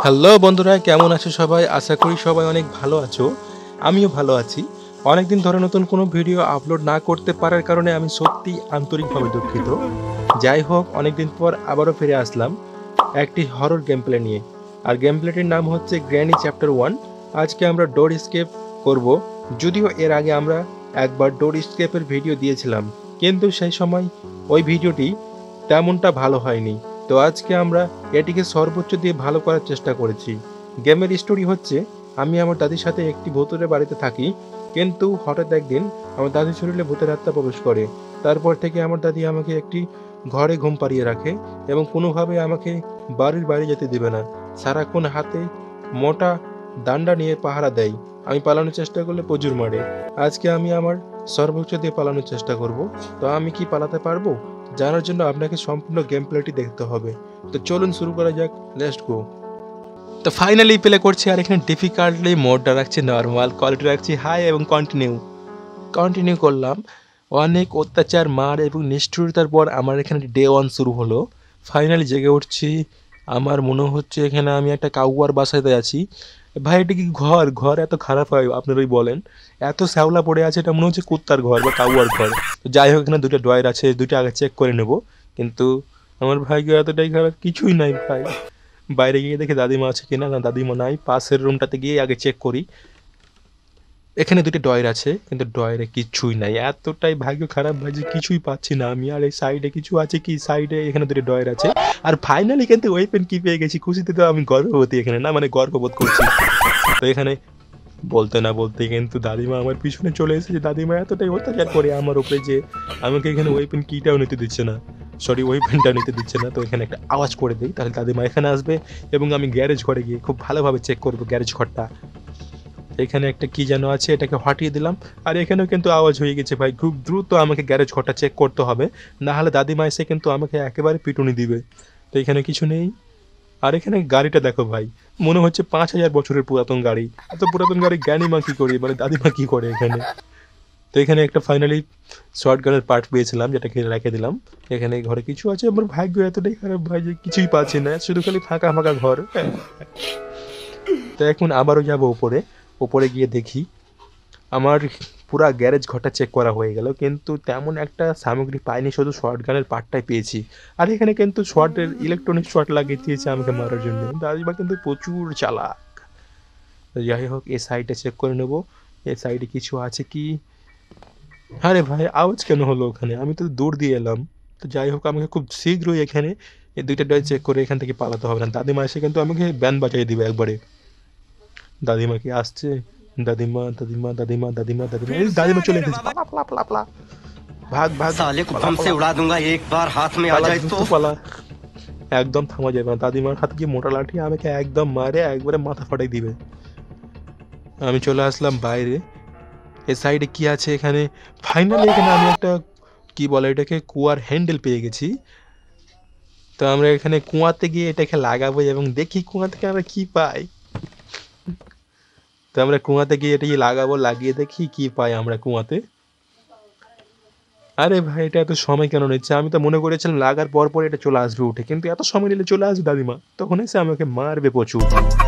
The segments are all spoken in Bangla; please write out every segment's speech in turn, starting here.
হ্যালো বন্ধুরা, কেমন আছো সবাই? আশা করি সবাই অনেক ভালো আছো। আমিও ভালো আছি। অনেক দিন ধরে নতুন কোনো ভিডিও আপলোড না করতে পারার কারণে আমি সত্যিই আন্তরিকভাবে দুঃখিত। যাই হোক, অনেক দিন পর আবারও ফিরে আসলাম একটি হরর গেম প্লে নিয়ে। আর গেম প্লেটির নাম হচ্ছে গ্র্যানি চ্যাপ্টার 1। আজকে আমরা ডোর স্কেপ করব। যদিও এর আগে আমরা একবার ডোর স্কেপের ভিডিও দিয়েছিলাম, কিন্তু সেই সময় ওই ভিডিওটি তেমনটা ভালো হয়নি। তো আজকে আমরা এটিকে সর্বোচ্চ দিয়ে ভালো করার চেষ্টা করেছি। গেমের স্টোরি হচ্ছে, আমি আমার দাদির সাথে একটি ভূতের বাড়িতে থাকি, কিন্তু হঠাৎ একদিন আমার দাদির শরীরে ভূতের আত্মা প্রবেশ করে। তারপর থেকে আমার দাদি আমাকে একটি ঘরে ঘুম পাড়িয়ে রাখে এবং কোনোভাবে আমাকে বাড়ির বাইরে যেতে দেবে না। সারাক্ষণ হাতে মোটা ডান্ডা নিয়ে পাহারা দেয়। আমি পালানোর চেষ্টা করলে প্রচুর মারে। আজকে আমি আমার সর্বোচ্চ দিয়ে পালানোর চেষ্টা করব। তো আমি কি পালাতে পারবো? জানার জন্য আপনাকে সম্পূর্ণ গেম প্লেটি দেখতে হবে। তো চলুন শুরু করা যাক, লেটস গো। তো ফাইনালি প্লে করছি, আর এখানে ডিফিকাল্টলি মোডটা রাখছি নর্মাল, কোয়ালিটি রাখছি হাই এবং কন্টিনিউ করলাম। অনেক অত্যাচার, মার এবং নিষ্ঠুরতার পর আমার এখানে ডে 1 শুরু হলো। ফাইনালি জেগে উঠছি। আমার মনে হচ্ছে এখানে আমি একটা কাউয়ার বাসাতে আছি। ভাই, এটা কি ঘর? ঘর এত খারাপ হয় আপনারাই বলেন? এত শ্যাওলা পড়ে আছে, এটা মনে হচ্ছে কুত্তার ঘর বা কাউয়ার ঘর। তো যাই হোক, এখানে দুটো ড্রয়ার আছে, দুটো আগে চেক করে নেব। কিন্তু আমার ভাগ্য এতটাই খারাপ, কিছুই নাই ভাই। বাইরে গিয়ে দেখি দাদিমা আছে কিনা। না, দাদিমা নাই। পাশের রুমটাতে গিয়ে আগে চেক করি। এখানে দুটো ড্রয়ার আছে, কিন্তু ড্রয়ারে কিছুই নাই। এতটাই ভাগ্য খারাপ ভাই যে কিছুই পাচ্ছি না আমি। আর এই সাইডে কিছু আছে কি? সাইডে এখানে দুটো ড্রয়ার আছে। আর ফাইনালি কিন্তু ওয়েপেন কি পেয়ে গেছি। খুশিতে তো আমি গর্ভবতী এখানে, না মানে গর্ববোধ করছি। তো এখানে বলতে না বলতে কিন্তু দাদিমা আমার পিছনে চলে এসেছে। দাদিমা এতটাই অত্যাচার করে আমার উপরে যে আমাকে এখানে ওয়েপেন কিটাও নিতে দিচ্ছে না, সরি ওয়েপেনটা নিতে দিচ্ছে না। তো এখানে একটা আওয়াজ করে দিই, তাহলে দাদিমা এখানে আসবে এবং আমি গ্যারেজ ঘরে গিয়ে খুব ভালোভাবে চেক করবো গ্যারেজ ঘরটা। এখানে একটা কি যেন আছে, এটাকে হটিয়ে দিলাম। আর এখানেও কিন্তু আওয়াজ হয়ে গেছে ভাই। খুব দ্রুত আমাকে গ্যারেজ ঘরটা চেক করতে হবে, না হলে দাদিমা এসে কিন্তু আমাকে একেবারে পিটুনি দিবে। তো এখানে কিছু নেই। আর এখানে গাড়িটা দেখো ভাই, মনে হচ্ছে 5,000 বছরের পুরাতন গাড়ি। এত পুরাতন গাড়ি জ্ঞানীমা কি করে, মানে দাদিমা কি করে এখানে? তো এখানে একটা ফাইনালি শর্ট গানের পার্ট পেয়েছিলাম, যেটাকে রেখে দিলাম। এখানে ঘরে কিছু আছে। আমার ভাগ্য এতটাই খারাপ ভাই যে কিছুই পাচ্ছি না, শুধু খালি ফাঁকা ফাঁকা ঘর। তো এখন আবারও যাবো উপরে। উপরে গিয়ে দেখি আমার পুরা গ্যারেজ ঘরটা চেক করা হয়ে গেল, কিন্তু তেমন একটা সামগ্রী পাইনি, শুধু শর্ট গানের পার্টটাই পেয়েছি। আর এখানে কিন্তু শর্টের ইলেকট্রনিক শর্ট লাগিয়ে দিয়েছে আমাকে মারার জন্য। দাদিমা কিন্তু প্রচুর চালাক। তো যাই হোক, এই সাইডে চেক করে নেবো, এই সাইডে কিছু আছে কি। আরে ভাই, আওয়াজ কেন হলো ওখানে? আমি তো দৌড় দিয়ে এলাম। তো যাই হোক, আমাকে খুব শীঘ্রই এখানে এই দুইটা ডয় চেক করে এখান থেকে পালাতে হবে না। দাদিমা এসে কিন্তু আমাকে ব্যান বাজাই দিবে একবারে। দাদিমা কি আসছে? দাদিমা দাদিমা দাদিমা দাদিমা দাদিমা, এই দাদিমা চলে এসেছে। পালা পালা পালা পালা, ভাগ ভাগ, साले को পালা बम से পালা उड़ा दूंगा एक बार हाथ में आ পালা, जाए দ্রুত तो। পালা। একদম থামা যাবে না। দাদিমার হাতে গিয়ে মোটা লাঠি আমাকে একদম মারে একবারে মাথা ফাটাই দিবে। আমি চলে আসলাম বাইরে। এ সাইডে কি আছে এখানে? ফাইনালি এখানে আমি একটা কি বলে এটাকে, কুয়ার হ্যান্ডেল পেয়ে গেছি। তো আমরা এখানে কুয়াতে গিয়ে এটাকে লাগাবো এবং দেখি কুয়া থেকে আমরা কি পাই। তো আমরা কুয়াতে গিয়ে এটাকে লাগাবো, লাগিয়ে দেখি কি পাই আমরা কুয়াতে। আরে ভাই, এটা এত সময় কেন নিচ্ছে? আমি তো মনে করেছিলাম লাগার পর পর এটা চলে আসবে উঠে, কিন্তু এত সময় নিলে চলে আসবে দাদিমা, তখন এসে আমাকে মারবে প্রচুর।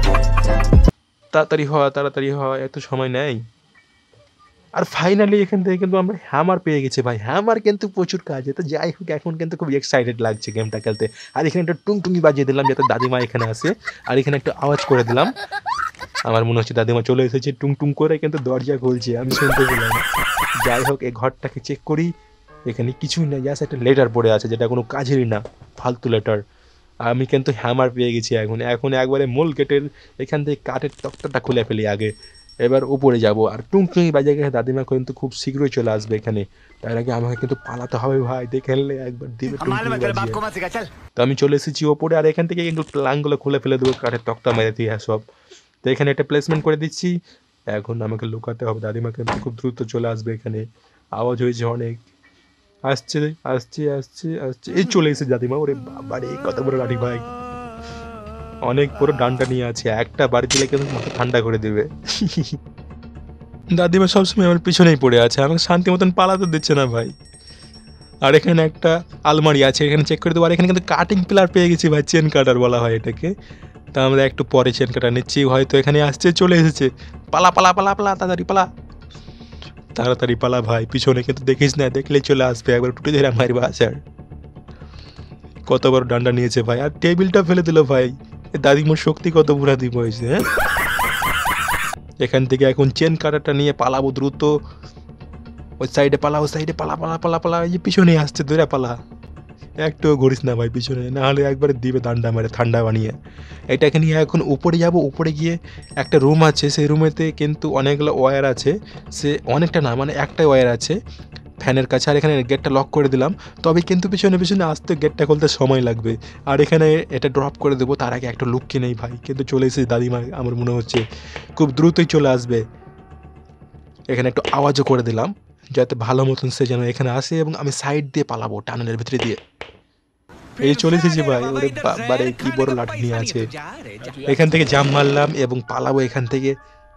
তাড়াতাড়ি হয়, এত সময় নেই। আর ফাইনালি এখান থেকে কিন্তু আমরা হ্যামার পেয়ে গেছি ভাই। হ্যামার কিন্তু প্রচুর কাজে। তো যাই হোক, এখন কিন্তু খুব এক্সাইটেড লাগছে গেমটা খেলতে। আর এখানে একটা টুংটুঙি বাজিয়ে দিলাম যাতে দাদিমা এখানে আসে। আর এখানে একটা আওয়াজ করে দিলাম। আমার মনে হচ্ছে দাদিমা চলে এসেছে। টুং টুং করে কিন্তু দরজা খুলছে, আমি শুনতে পেলাম। যাই হোক, এই ঘরটাকে চেক করি। এখানে কিছুই না, জাস্ট একটা লেটার পড়ে আছে যেটা কোনো কাজেরই না, ফালতু লেটার। আমি কিন্তু হ্যামার পেয়ে গেছি। এখন একবারে মূল গেটের এখান থেকে কাঠের তক্তাটা খুলে ফেলি আগে। এবার উপরে যাব। আর টুংটুঙি বাজে গেছে, দাদিমা কিন্তু খুব শীঘ্রই চলে আসবে এখানে। তার আগে আমাকে কিন্তু পালাতে হবে ভাই, দেখে এলে একবার দিবে টুংটুঙি বাজিয়ে। তো আমি চলে এসেছি ওপরে, আর এখান থেকে কিন্তু প্লাঙ্কগুলো খুলে ফেলে দেবো, কাঠের তক্তা মেরে দিয়ে সব। তো এখানে একটা প্লেসমেন্ট করে দিচ্ছি। এখন আমাকে লুকাতে হবে। দাদিমা কিন্তু খুব দ্রুত চলে আসবে এখানে। আওয়াজ হয়েছে অনেক। আসছে আসছে আসছে আসছে, এই চলে এসেছে দাদিমা। ওরে বাবা রে, কত বড় লাঠি ভাই! অনেক বড় ডান্ডা নিয়ে আছে, একটা বাড়ি দিলে কিন্তু মাথা ঠান্ডা করে দেবে। দাদিমা সবসময় আমার পিছনেই পড়ে আছে, আমাকে শান্তি মতন পালাতে দিচ্ছে না ভাই। আর এখানে একটা আলমারি আছে, এখানে চেক করে দেবো। আর এখানে কিন্তু কাটিং প্লার পেয়ে গেছি ভাই, চেন কাটার বলা হয় এটাকে। তা আমরা একটু পরে চেন কাটা নিচ্ছি, হয়তো এখানে আসছে, চলে এসেছে। পালা পালা পালা পালা, তাড়াতাড়ি পালা, তাড়াতাড়ি পালা ভাই, পিছনে কিন্তু দেখিস না, দেখলেই চলে আসবে, একবার টুটে ধরে মারবা। আসার কত বড় ডান্ডা নিয়েছে ভাই, আর টেবিলটা ফেলে দিল ভাই। দাদিমার শক্তি কত বুড়া দিব হয়েছে। হ্যাঁ, এখান থেকে এখন চেন কাটাটা নিয়ে পালাবো দ্রুত। ওই সাইডে পালা, ওই সাইডে পালা পালা পালা পালা, এই যে পিছনে আসছে, ধরে পালা, একটু ঘুরিস না ভাই পিছনে, না হলে একবারে দিবে ডান্ডা মেরে ঠান্ডা বানিয়ে। এটাকে নিয়ে এখন উপরে যাব, উপরে গিয়ে একটা রুম আছে, সেই রুমেতে কিন্তু অনেকগুলো ওয়্যার আছে, সে অনেকটা না মানে একটাই ওয়্যার আছে ফ্যানের কাছে। আর এখানে গেটটা লক করে দিলাম, তবে কিন্তু পিছনে পিছনে আসতে গেটটা খুলতে সময় লাগবে। আর এখানে এটা ড্রপ করে দেবো, তার আগে একটা লুক নেই ভাই, কিন্তু চলে এসেছে দাদিমা, আমার মনে হচ্ছে খুব দ্রুতই চলে আসবে। এখানে একটু আওয়াজও করে দিলাম যাতে ভালো মতন সে যেন এখানে আসে, এবং আমি সাইড দিয়ে পালাবো টানেলের ভিতরে দিয়ে। এই চলে এসেছি ভাই, ওরে বাবারে কি বড় লাঠি নিয়ে আছে। এখান থেকে জাম মারলাম এবং পালাবো এখান থেকে।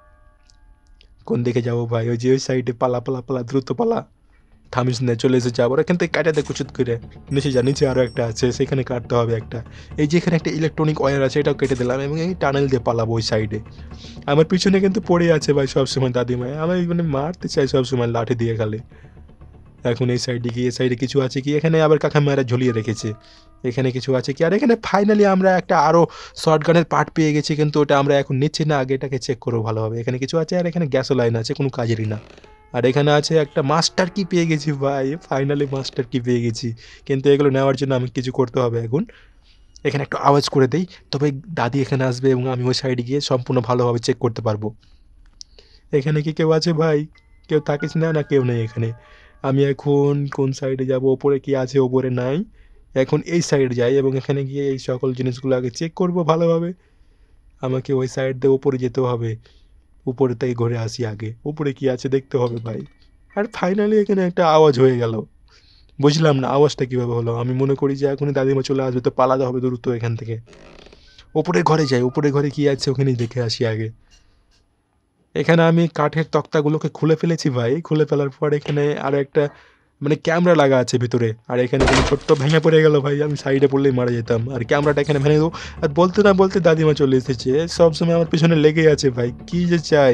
কোন দিকে যাবো ভাই, ওই যে ওই সাইডে, পালা পালা পালা, দ্রুত পালা, থামিস না, চলে এসেছে। আবার এখান থেকে কাটাতে কুচুত করে নিচে যা, নিচে আরও একটা আছে, সেখানে কাটতে হবে একটা। এই যে এখানে একটা ইলেকট্রনিক ওয়্যার আছে, এটাও কেটে দিলাম, এবং এই টানেল দিয়ে পালাবো ওই সাইডে। আমার পিছনে কিন্তু পড়ে আছে ভাই সবসময় দাদিমায়, আমি মানে মারতে চাই সবসময় লাঠি দিয়ে খালে। এখন এই সাইডে কি, এই সাইডে কিছু আছে কি, এখানে আবার কাকা মায়েরা ঝুলিয়ে রেখেছে, এখানে কিছু আছে কি। আর এখানে ফাইনালি আমরা একটা আরও শর্ট গানের পার্ট পেয়ে গেছি, কিন্তু ওটা আমরা এখন নিচ্ছি না, আগে এটাকে চেক করবো ভালোভাবে। এখানে কিছু আছে, আর এখানে গ্যাসও লাইন আছে, কোনো কাজেরই না। আর এখানে আছে একটা মাস্টার কি পেয়ে গেছি ভাই, ফাইনালি মাস্টার কি পেয়ে গেছি, কিন্তু এগুলো নেওয়ার জন্য আমি কিছু করতে হবে এখন। এখানে একটু আওয়াজ করে দেই, তবে দাদি এখানে আসবে এবং আমি ওই সাইডে গিয়ে সম্পূর্ণ ভালোভাবে চেক করতে পারবো। এখানে কি কেউ আছে ভাই? কেউ থাকিস না, না কেউ নেই এখানে। আমি এখন কোন সাইডে যাব, ওপরে কি আছে, ওপরে নাই। এখন এই সাইড যাই এবং এখানে গিয়ে এই সকল জিনিসগুলো আগে চেক করব ভালোভাবে। আমাকে ওই সাইড দিয়ে ওপরে যেতে হবে, উপরে থেকে ঘুরে আসি আগে, উপরে কি আছে দেখতে হবে ভাই। আর ফাইনালি এখানে একটা আওয়াজ হয়ে গেল, বুঝলাম না আওয়াজটা কীভাবে হলো। আমি মনে করি যে এখনই দাদিমা চলে আসবে, তো পালাতে হবে দ্রুত এখান থেকে। ওপরে ঘরে যাই, উপরে ঘরে কি আছে ওখানেই দেখে আসি আগে। এখানে আমি কাঠের তক্তাগুলোকে খুলে ফেলেছি ভাই, খুলে ফেলার পর এখানে আরও একটা মানে ক্যামেরা লাগা আছে ভিতরে। আর এখানে কোনো ছোট্ট ভেঙে পড়ে গেল ভাই, আমি সাইডে পড়লেই মারা যেতাম, আর ক্যামেরাটা এখানে ভেঙে দেবো। আর বলতে না বলতে দাদিমা চলে এসেছে, সবসময় আমার পিছনে লেগেই আছে ভাই, কি যে চাই।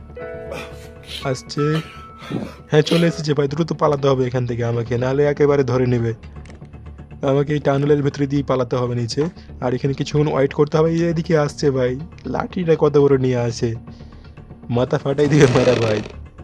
আসছে, হ্যাঁ চলে এসেছে ভাই, দ্রুত পালাতে হবে এখান থেকে আমাকে, নাহলে একেবারে ধরে নেবে। আমাকে এই টানেলের ভেতরে দিয়ে পালাতে হবে নিচে। আর এখানে কিছুক্ষণ ওয়েট করতে হবে। এদিকে আসছে ভাই, লাঠিটা কত বড় নিয়ে আসে, মাথা ফাটাই দিবে মেরা ভাই।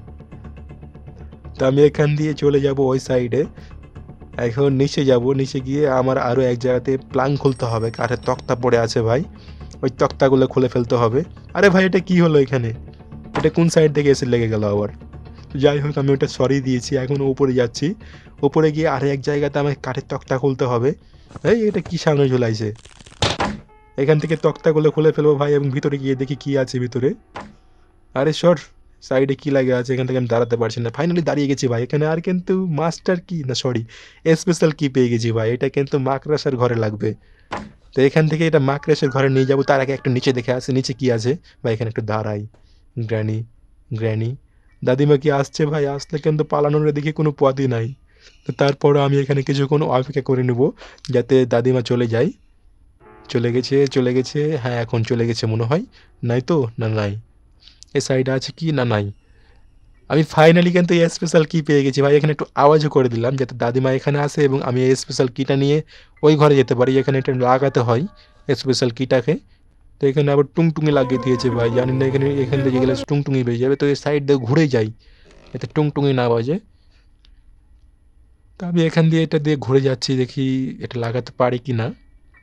তো আমি এখান দিয়ে চলে যাব ওই সাইডে। এখন নিচে যাব, নিচে গিয়ে আমার আরও এক জায়গাতে প্লাং খুলতে হবে, কাঠের তক্তা পড়ে আছে ভাই, ওই তক্তাগুলো খুলে ফেলতে হবে। আরে ভাই এটা কি হলো এখানে, এটা কোন সাইড থেকে এসে লেগে গেল আবার। যাই হোক আমি ওটা সরিয়ে দিয়েছি, এখন উপরে যাচ্ছি। উপরে গিয়ে আর এক জায়গাতে আমাকে কাঠের তক্তা খুলতে হবে। এই এটা কি সামনে ঝুলাইছে, এখান থেকে তক্তাগুলো খুলে ফেলবো ভাই, এবং ভিতরে গিয়ে দেখি কি আছে ভিতরে। আরে সর, সাইডে কি লাগে আছে, এখান থেকে আমি দাঁড়াতে পারছি না। ফাইনালি দাঁড়িয়ে গেছি ভাই এখানে। আর কিন্তু মাস্টার কি না, সরি স্পেশাল কি পেয়ে গেছি ভাই, এটা কিন্তু মাকড়াসার ঘরে লাগবে। তো এখান থেকে এটা মাকড়াসার ঘরে নিয়ে যাবো, তার আগে একটু নিচে দেখে আসে নিচে কি আছে ভাই। এখানে একটু দাঁড়াই, গ্র্যানি গ্র্যানি দাদিমা কি আসছে ভাই, আসলে কিন্তু পালানোর দিকে কোনো পথই নাই। তো তারপরও আমি এখানে কিছুক্ষণ অপেক্ষা করে নেব যাতে দাদিমা চলে যায়। চলে গেছে, চলে গেছে, হ্যাঁ এখন চলে গেছে মনে হয়। নাই তো, না নাই। এ সাইডে আছে কি না, নাই। আমি ফাইনালি কিন্তু এই স্পেশাল কি পেয়ে গেছি ভাই। এখানে একটু আওয়াজও করে দিলাম যাতে দাদিমা এখানে আসে এবং আমি এই স্পেশাল কিটা নিয়ে ওই ঘরে যেতে পারি। এখানে এটা লাগাতে হয় স্পেশাল কিটাকে। তো এখানে আবার টুংটুঙি লাগিয়ে দিয়েছে ভাই, জানি না এখান থেকে গেলে টুংটুঙি বেজে যাবে, তো এই সাইড দিয়ে ঘুরে যাই এতে টুংটুঙি না বাজে। তো আমি এখান দিয়ে এটা দিয়ে ঘুরে যাচ্ছি, দেখি এটা লাগাতে পারি কি না।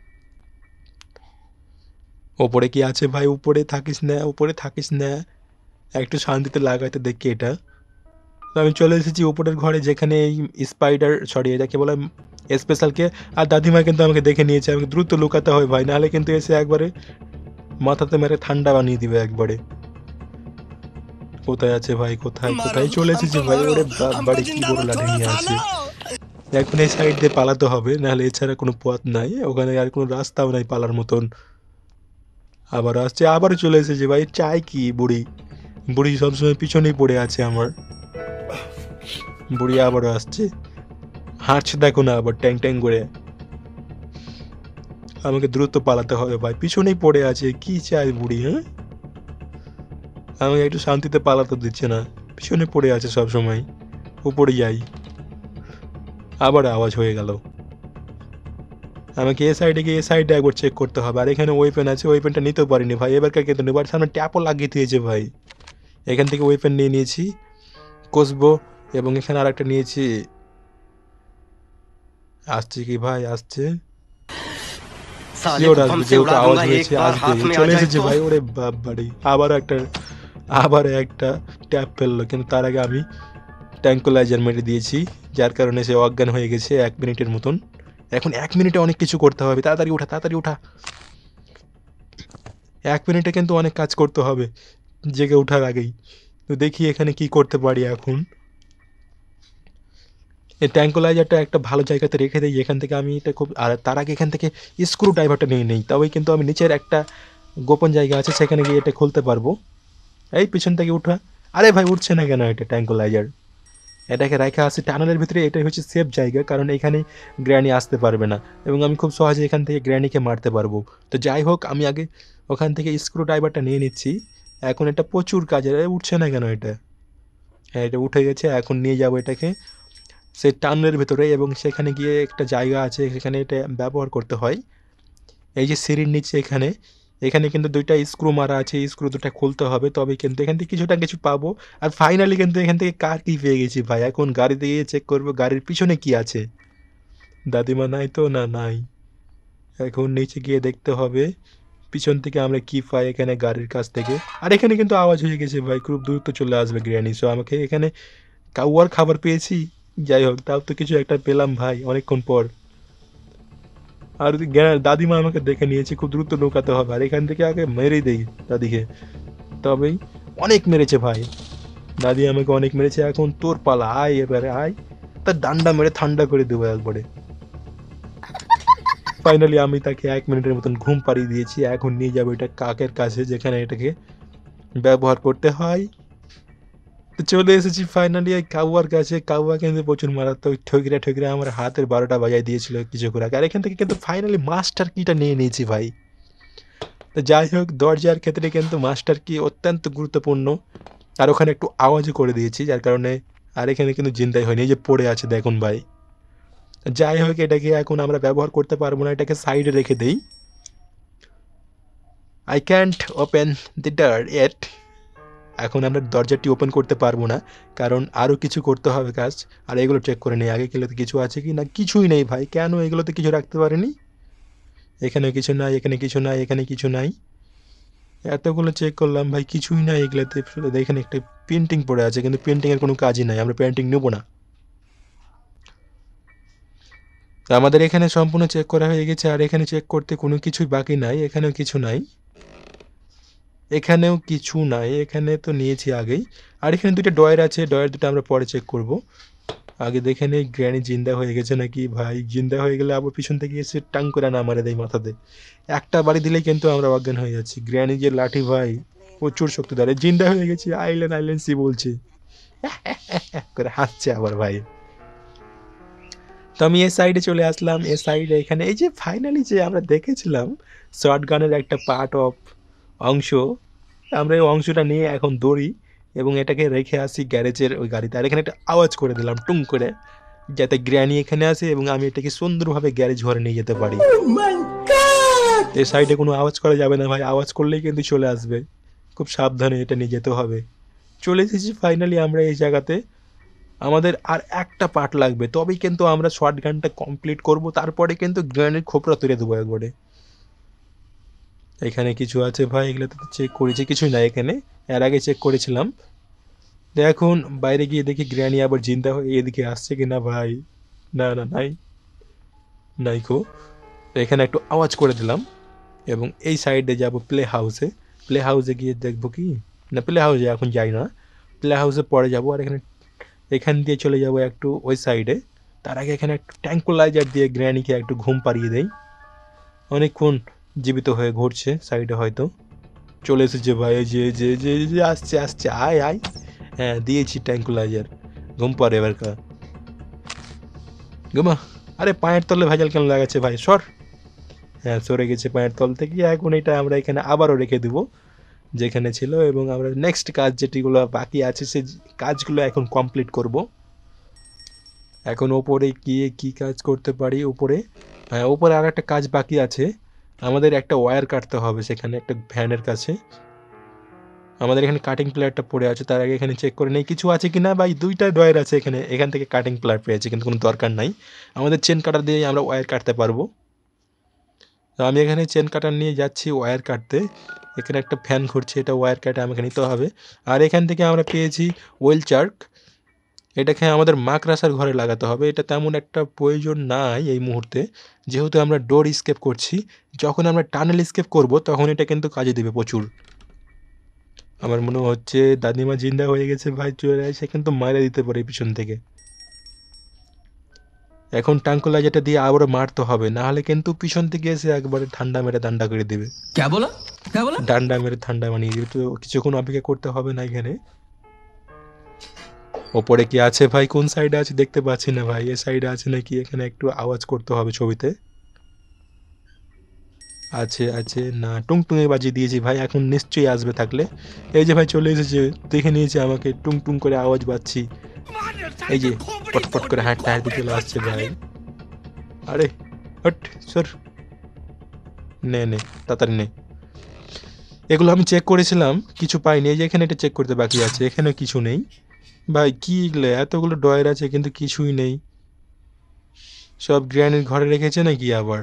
ওপরে কি আছে ভাই, উপরে থাকিস না, উপরে থাকিস না, একটু শান্তিতে লাগাতে দেখি এটা। তো আমি চলে এসেছি উপরের ঘরে, যেখানে এই স্পাইডার, সরি এটাকে বলে স্পেশালকে। আর দাদিমা কিন্তু আমাকে দেখে নিয়েছে, আমাকে দ্রুত লুকাতে হয় ভাই, নাহলে কিন্তু এসে একবারে মাথাতে মেরে ঠান্ডা বানিয়ে দিবে একবারে। কোথায় আছে ভাই, কোথায় কোথায় চলে এসেছি ভাই, ওরে বাড়ি কি বড় লাঠি নিয়ে আসে। এখন এই সাইড দিয়ে পালাতে হবে, নাহলে এছাড়া কোনো পথ নাই, ওখানে আর কোনো রাস্তাও নাই পালার মতন। আবার আসছে, আবারও চলে এসেছে ভাই, চাই কি বুড়ি, বুড়ি সবসময় পিছনেই পড়ে আছে আমার। বুড়ি আবারও আসছে, হাঁটছে দেখো না আবার ট্যাং ট্যাং করে। আমাকে দ্রুত পালাতে হবে ভাই, পিছনেই পড়ে আছে। কি চাই বুড়ি? হ্যাঁ, আমাকে একটু শান্তিতে পালাতে দিচ্ছে না, পিছনে পড়ে আছে সব সময়। উপরে যাই, আবার আওয়াজ হয়ে গেল। আমাকে এ সাইডে গিয়ে এ সাইডে একবার চেক করতে হবে। আর এখানে ওয়েপেন আছে, ওয়েপেনটা নিতেও পারিনি ভাই, এবারকার কিন্তু নেবার সামনে ট্যাপও লাগিয়ে দিয়েছে ভাই। এখান থেকে ওয়েপেন নিয়ে নিয়েছি, কষবো। এবং এখানে আর একটা নিয়েছি। আসছে কি ভাই? আসছে, শিওর আসবে, যেহেতু আওয়াজ হয়েছে আসবে। চলে এসেছে ভাই। ওরে বাপ বাড়ি, আবার একটা ট্যাপ ফেললো, কিন্তু তার আগে আমি ট্যাঙ্কুলাইজার মেরে দিয়েছি, যার কারণে সে অজ্ঞান হয়ে গেছে 1 মিনিটের মতন। এখন 1 মিনিটে অনেক কিছু করতে হবে, তাড়াতাড়ি উঠা, তাড়াতাড়ি উঠা। 1 মিনিটে কিন্তু অনেক কাজ করতে হবে জেগে ওঠার আগেই। তো দেখি এখানে কি করতে পারি এখন। এই ট্যাঙ্কুলাইজারটা একটা ভালো জায়গাতে রেখে দিই, এখান থেকে আমি এটা খুব, আর তার আগে এখান থেকে স্ক্রু ড্রাইভারটা নিয়ে নেই, তবেই কিন্তু আমি নিচের একটা গোপন জায়গা আছে সেখানে গিয়ে এটা খুলতে পারবো। এই পিছন থেকে উঠা। আরে ভাই উঠছে না কেন এটা ট্যাঙ্কুলাইজার? এটাকে রেখে আসি টানেলের ভিতরে, এটাই হচ্ছে সেফ জায়গা, কারণ এখানে গ্র্যানি আসতে পারবে না এবং আমি খুব সহজে এখান থেকে গ্র্যানিকে মারতে পারবো। তো যাই হোক, আমি আগে ওখান থেকে স্ক্রু ড্রাইভারটা নিয়ে নিচ্ছি। এখন এটা প্রচুর কাজের। উঠছে না কেন এটা? হ্যাঁ, এটা উঠে গেছে। এখন নিয়ে যাবো এটাকে সেই টানেলের ভেতরে, এবং সেখানে গিয়ে একটা জায়গা আছে, সেখানে এটা ব্যবহার করতে হয়। এই যে সিঁড়ির নিচে এখানে, এখানে কিন্তু 2টা স্ক্রু মারা আছে, স্ক্রু 2টা খুলতে হবে, তবে কিন্তু এখান থেকে কিছু পাবো। আর ফাইনালি কিন্তু এখান থেকে কার কি পেয়ে গেছি ভাই। এখন গাড়িতে গিয়ে চেক করবো গাড়ির পিছনে কি আছে। দাদিমা নাই তো? না, নাই। এখন নিচে গিয়ে দেখতে হবে পিছন থেকে আমরা কি পাই এখানে গাড়ির কাছ থেকে। আর এখানে কিন্তু আওয়াজ হয়ে গেছে ভাই, খুব দ্রুত চলে আসবে গ্র্যানি। সো আমাকে এখানে কাউয়ার খাবার পেয়েছি। যাই হোক, তাও তো কিছু একটা পেলাম ভাই অনেকক্ষণ পর। আর দাদিমা আমাকে দেখে নিয়েছে, খুব দ্রুত ঢোকাতে হবে। আর এখান থেকে আগে মেরেই দেই দাদিকে, তবেই। অনেক মেরেছে ভাই, দাদি আমাকে অনেক মেরেছে। এখন তোর পালা, আয় এবারে আয়, তার ডান্ডা মেরে ঠান্ডা করে দেবো একবারে। ফাইনালি আমি তাকে 1 মিনিটের মতন ঘুম পাড়িয়ে দিয়েছি। এখন নিয়ে যাবো এটা কাকের কাছে, যেখানে এটাকে ব্যবহার করতে হয়। তো চলে এসেছি ফাইনালি এই কাউয়ার কাছে। কাউয়া কিন্তু প্রচুর মারাত্মক, ঠগিরা ঠগিরা আমার হাতের 12টা বাজায় দিয়েছিল কিছু করে আগে। আর এখান থেকে কিন্তু ফাইনালি মাস্টার কিটা নিয়ে নিয়েছি ভাই। তো যাই হোক, দরজার ক্ষেত্রে কিন্তু মাস্টার কি অত্যন্ত গুরুত্বপূর্ণ। আর ওখানে একটু আওয়াজও করে দিয়েছি, যার কারণে। আর এখানে কিন্তু জিন্দাই হয়নি, এই যে পড়ে আছে দেখুন ভাই। যাই হোক, এটাকে এখন আমরা ব্যবহার করতে পারবো না, এটাকে সাইডে রেখে দেই। I can't open the door yet. এখন আমরা দরজাটি ওপেন করতে পারবো না, কারণ আরও কিছু করতে হবে কাজ। আর এগুলো চেক করে নেই আগে, এগুলোতে কিছু আছে কি না। কিছুই নেই ভাই, কেন এগুলোতে কিছু রাখতে পারিনি? এখানে কিছু নাই, এখানে কিছু নাই, এখানে কিছু নাই। এতগুলো চেক করলাম ভাই, কিছুই নাই এগুলোতে। এখানে একটা পেন্টিং পড়ে আছে, কিন্তু পেন্টিংয়ের কোনো কাজই নাই, আমরা পেন্টিং নেবো না। আমাদের এখানে সম্পূর্ণ চেক করা হয়ে গেছে, আর এখানে চেক করতে কোনো কিছুই বাকি নাই। এখানেও কিছু নাই, এখানেও কিছু নাই, এখানে তো নিয়েছি আগেই। আর এখানে 2টা ডয়ার আছে, ডয়ার 2টা আমরা পরে চেক করব। আগে দেখে নেই গ্র্যানি জিন্দা হয়ে গেছে নাকি ভাই। জিন্দা হয়ে গেলে আবার পিছন থেকে এসে টাং করে না মারে দেয় মাথাতে। একটা বাড়ি দিলেই কিন্তু আমরা অজ্ঞান হয়ে যাচ্ছি। গ্র্যানি যে লাঠি ভাই, প্রচুর শক্তিদার। জিন্দা হয়ে গেছি, আইল্যান্ড আইল্যান্ড সি বলছে করে হাসছে আবার ভাই। তো আমি এ সাইডে চলে আসলাম। এ সাইডে এখানে এই যে ফাইনালি যে আমরা দেখেছিলাম শর্ট গানের একটা পার্ট অফ অংশ, আমরা এই অংশটা নিয়ে এখন দৌড়ি এবং এটাকে রেখে আসি গ্যারেজের ওই গাড়িতে। আর এখানে একটা আওয়াজ করে দিলাম টুং করে, যাতে গ্র্যানি এখানে আসে এবং আমি এটাকে সুন্দরভাবে গ্যারেজ ঘরে নিয়ে যেতে পারি। এই সাইডে কোনো আওয়াজ করা যাবে না ভাই, আওয়াজ করলেই কিন্তু চলে আসবে। খুব সাবধানে এটা নিয়ে যেতে হবে। চলে এসেছি ফাইনালি আমরা এই জায়গাতে। আমাদের আর একটা পার্ট লাগবে, তবেই কিন্তু আমরা শর্ট গানটা কমপ্লিট করব। তারপরে কিন্তু গ্র্যানির খোপড়া তুলে দেবো একবারে। এখানে কিছু আছে ভাই, এগুলো তো চেক করেছি, কিছুই নাই এখানে। এর আগে চেক করেছিলাম। এখন বাইরে গিয়ে দেখি গ্র্যানি আবার জিন্দা হয়ে এদিকে আসছে কিনা ভাই। না না, নাই, নাই কো। তো এখানে একটু আওয়াজ করে দিলাম এবং এই সাইডে যাব প্লে হাউসে। প্লে হাউসে গিয়ে দেখবো কি না, প্লে হাউসে এখন যাই না, প্লে হাউসে পরে যাব। আর এখান দিয়ে চলে যাব একটু ওই সাইডে। তার আগে এখানে একটু ট্যাঙ্কুলাইজার দিয়ে গ্র্যানিকে একটু ঘুম পাড়িয়ে দেই। অনেকক্ষণ জীবিত হয়ে ঘুরছে সাইডে, হয়তো চলে এসেছে ভাই। যে যে যে যে আসছে আসছে, আয় আয়। হ্যাঁ, দিয়েছি ট্যাঙ্কুলাইজার, ঘুম পাড়ে এবার কা ঘুমা। আরে পায়ের তলে ভেজাল কেন লাগাচ্ছে ভাই, সর। হ্যাঁ সরে গেছে পায়ের তল থেকে। এখন এটা আমরা এখানে আবারও রেখে দেবো যেখানে ছিল, এবং আমরা নেক্সট কাজ যেটিগুলো বাকি আছে সে কাজগুলো এখন কমপ্লিট করব। এখন ওপরে গিয়ে কি কাজ করতে পারি উপরে? হ্যাঁ উপরে আর একটা কাজ বাকি আছে, আমাদের একটা ওয়্যার কাটতে হবে সেখানে একটা ফ্যানের কাছে। আমাদের এখানে কাটিং প্লেয়ারটা পড়ে আছে, তার আগে এখানে চেক করে নেই কিছু আছে কি না। ভাই 2টা ড্রয়ার আছে এখানে, এখান থেকে কাটিং প্লেয়ার পেয়েছি কিন্তু কোনো দরকার নাই, আমাদের চেন কাটার দিয়ে আমরা ওয়্যার কাটতে পারবো। তো আমি এখানে চেন কাটার নিয়ে যাচ্ছি ওয়্যার কাটতে। এখানে একটা ফ্যান ঘুরছে, এটা ওয়্যার কাটে আমাকে নিতে হবে। আর এখান থেকে আমরা পেয়েছি ওয়েল চার্ক, এটাকে আমাদের মাকড়াসার ঘরে লাগাতে হবে। এটা তেমন একটা প্রয়োজন নাই এই মুহূর্তে, যেহেতু আমরা ডোর স্কেপ করছি। যখন আমরা টানেল স্কেপ করব তখন এটা কিন্তু কাজে দেবে প্রচুর। আমার মনে হচ্ছে দাদিমা জিন্দা হয়ে গেছে ভাই, চলে আসে কিন্তু মারা দিতে পারে পিছন থেকে। এখন টাঙ্কুলা যেটা দিয়ে আবারও মারতে হবে, না হলে কিন্তু পিছন থেকে এসে একবারে ঠান্ডা মেরে ঠান্ডা করে দেবে। ডান্ডা মেরে ঠান্ডা বানিয়ে দেবে। তো কিছুক্ষণ অপেক্ষা করতে হবে না এখানে। ওপরে কি আছে ভাই? কোন সাইডে আছে দেখতে পাচ্ছি না ভাই, এ সাইডে আছে নাকি? এখানে একটু আওয়াজ করতে হবে ছবিতে। আছে আছে না, টুংটুঙে বাজিয়ে দিয়েছি ভাই, এখন নিশ্চয়ই আসবে থাকলে। এই যে ভাই চলে এসেছে, দেখে নিয়েছে আমাকে, টুং টুং করে আওয়াজ পাচ্ছি। এই যে পটপট করে হাঁটতে হাঁটতে চলে আসছে ভাই। আরে হট সর, নে নে তাড়াতাড়ি নে। এগুলো আমি চেক করেছিলাম, কিছু পাইনি। এই যে এখানে এটা চেক করতে বাকি আছে, এখানে কিছু নেই ভাই। কি এতগুলো ড্রয়ার আছে কিন্তু কিছুই নেই, সব গ্র্যানির ঘরে রেখেছে নাকি আবার?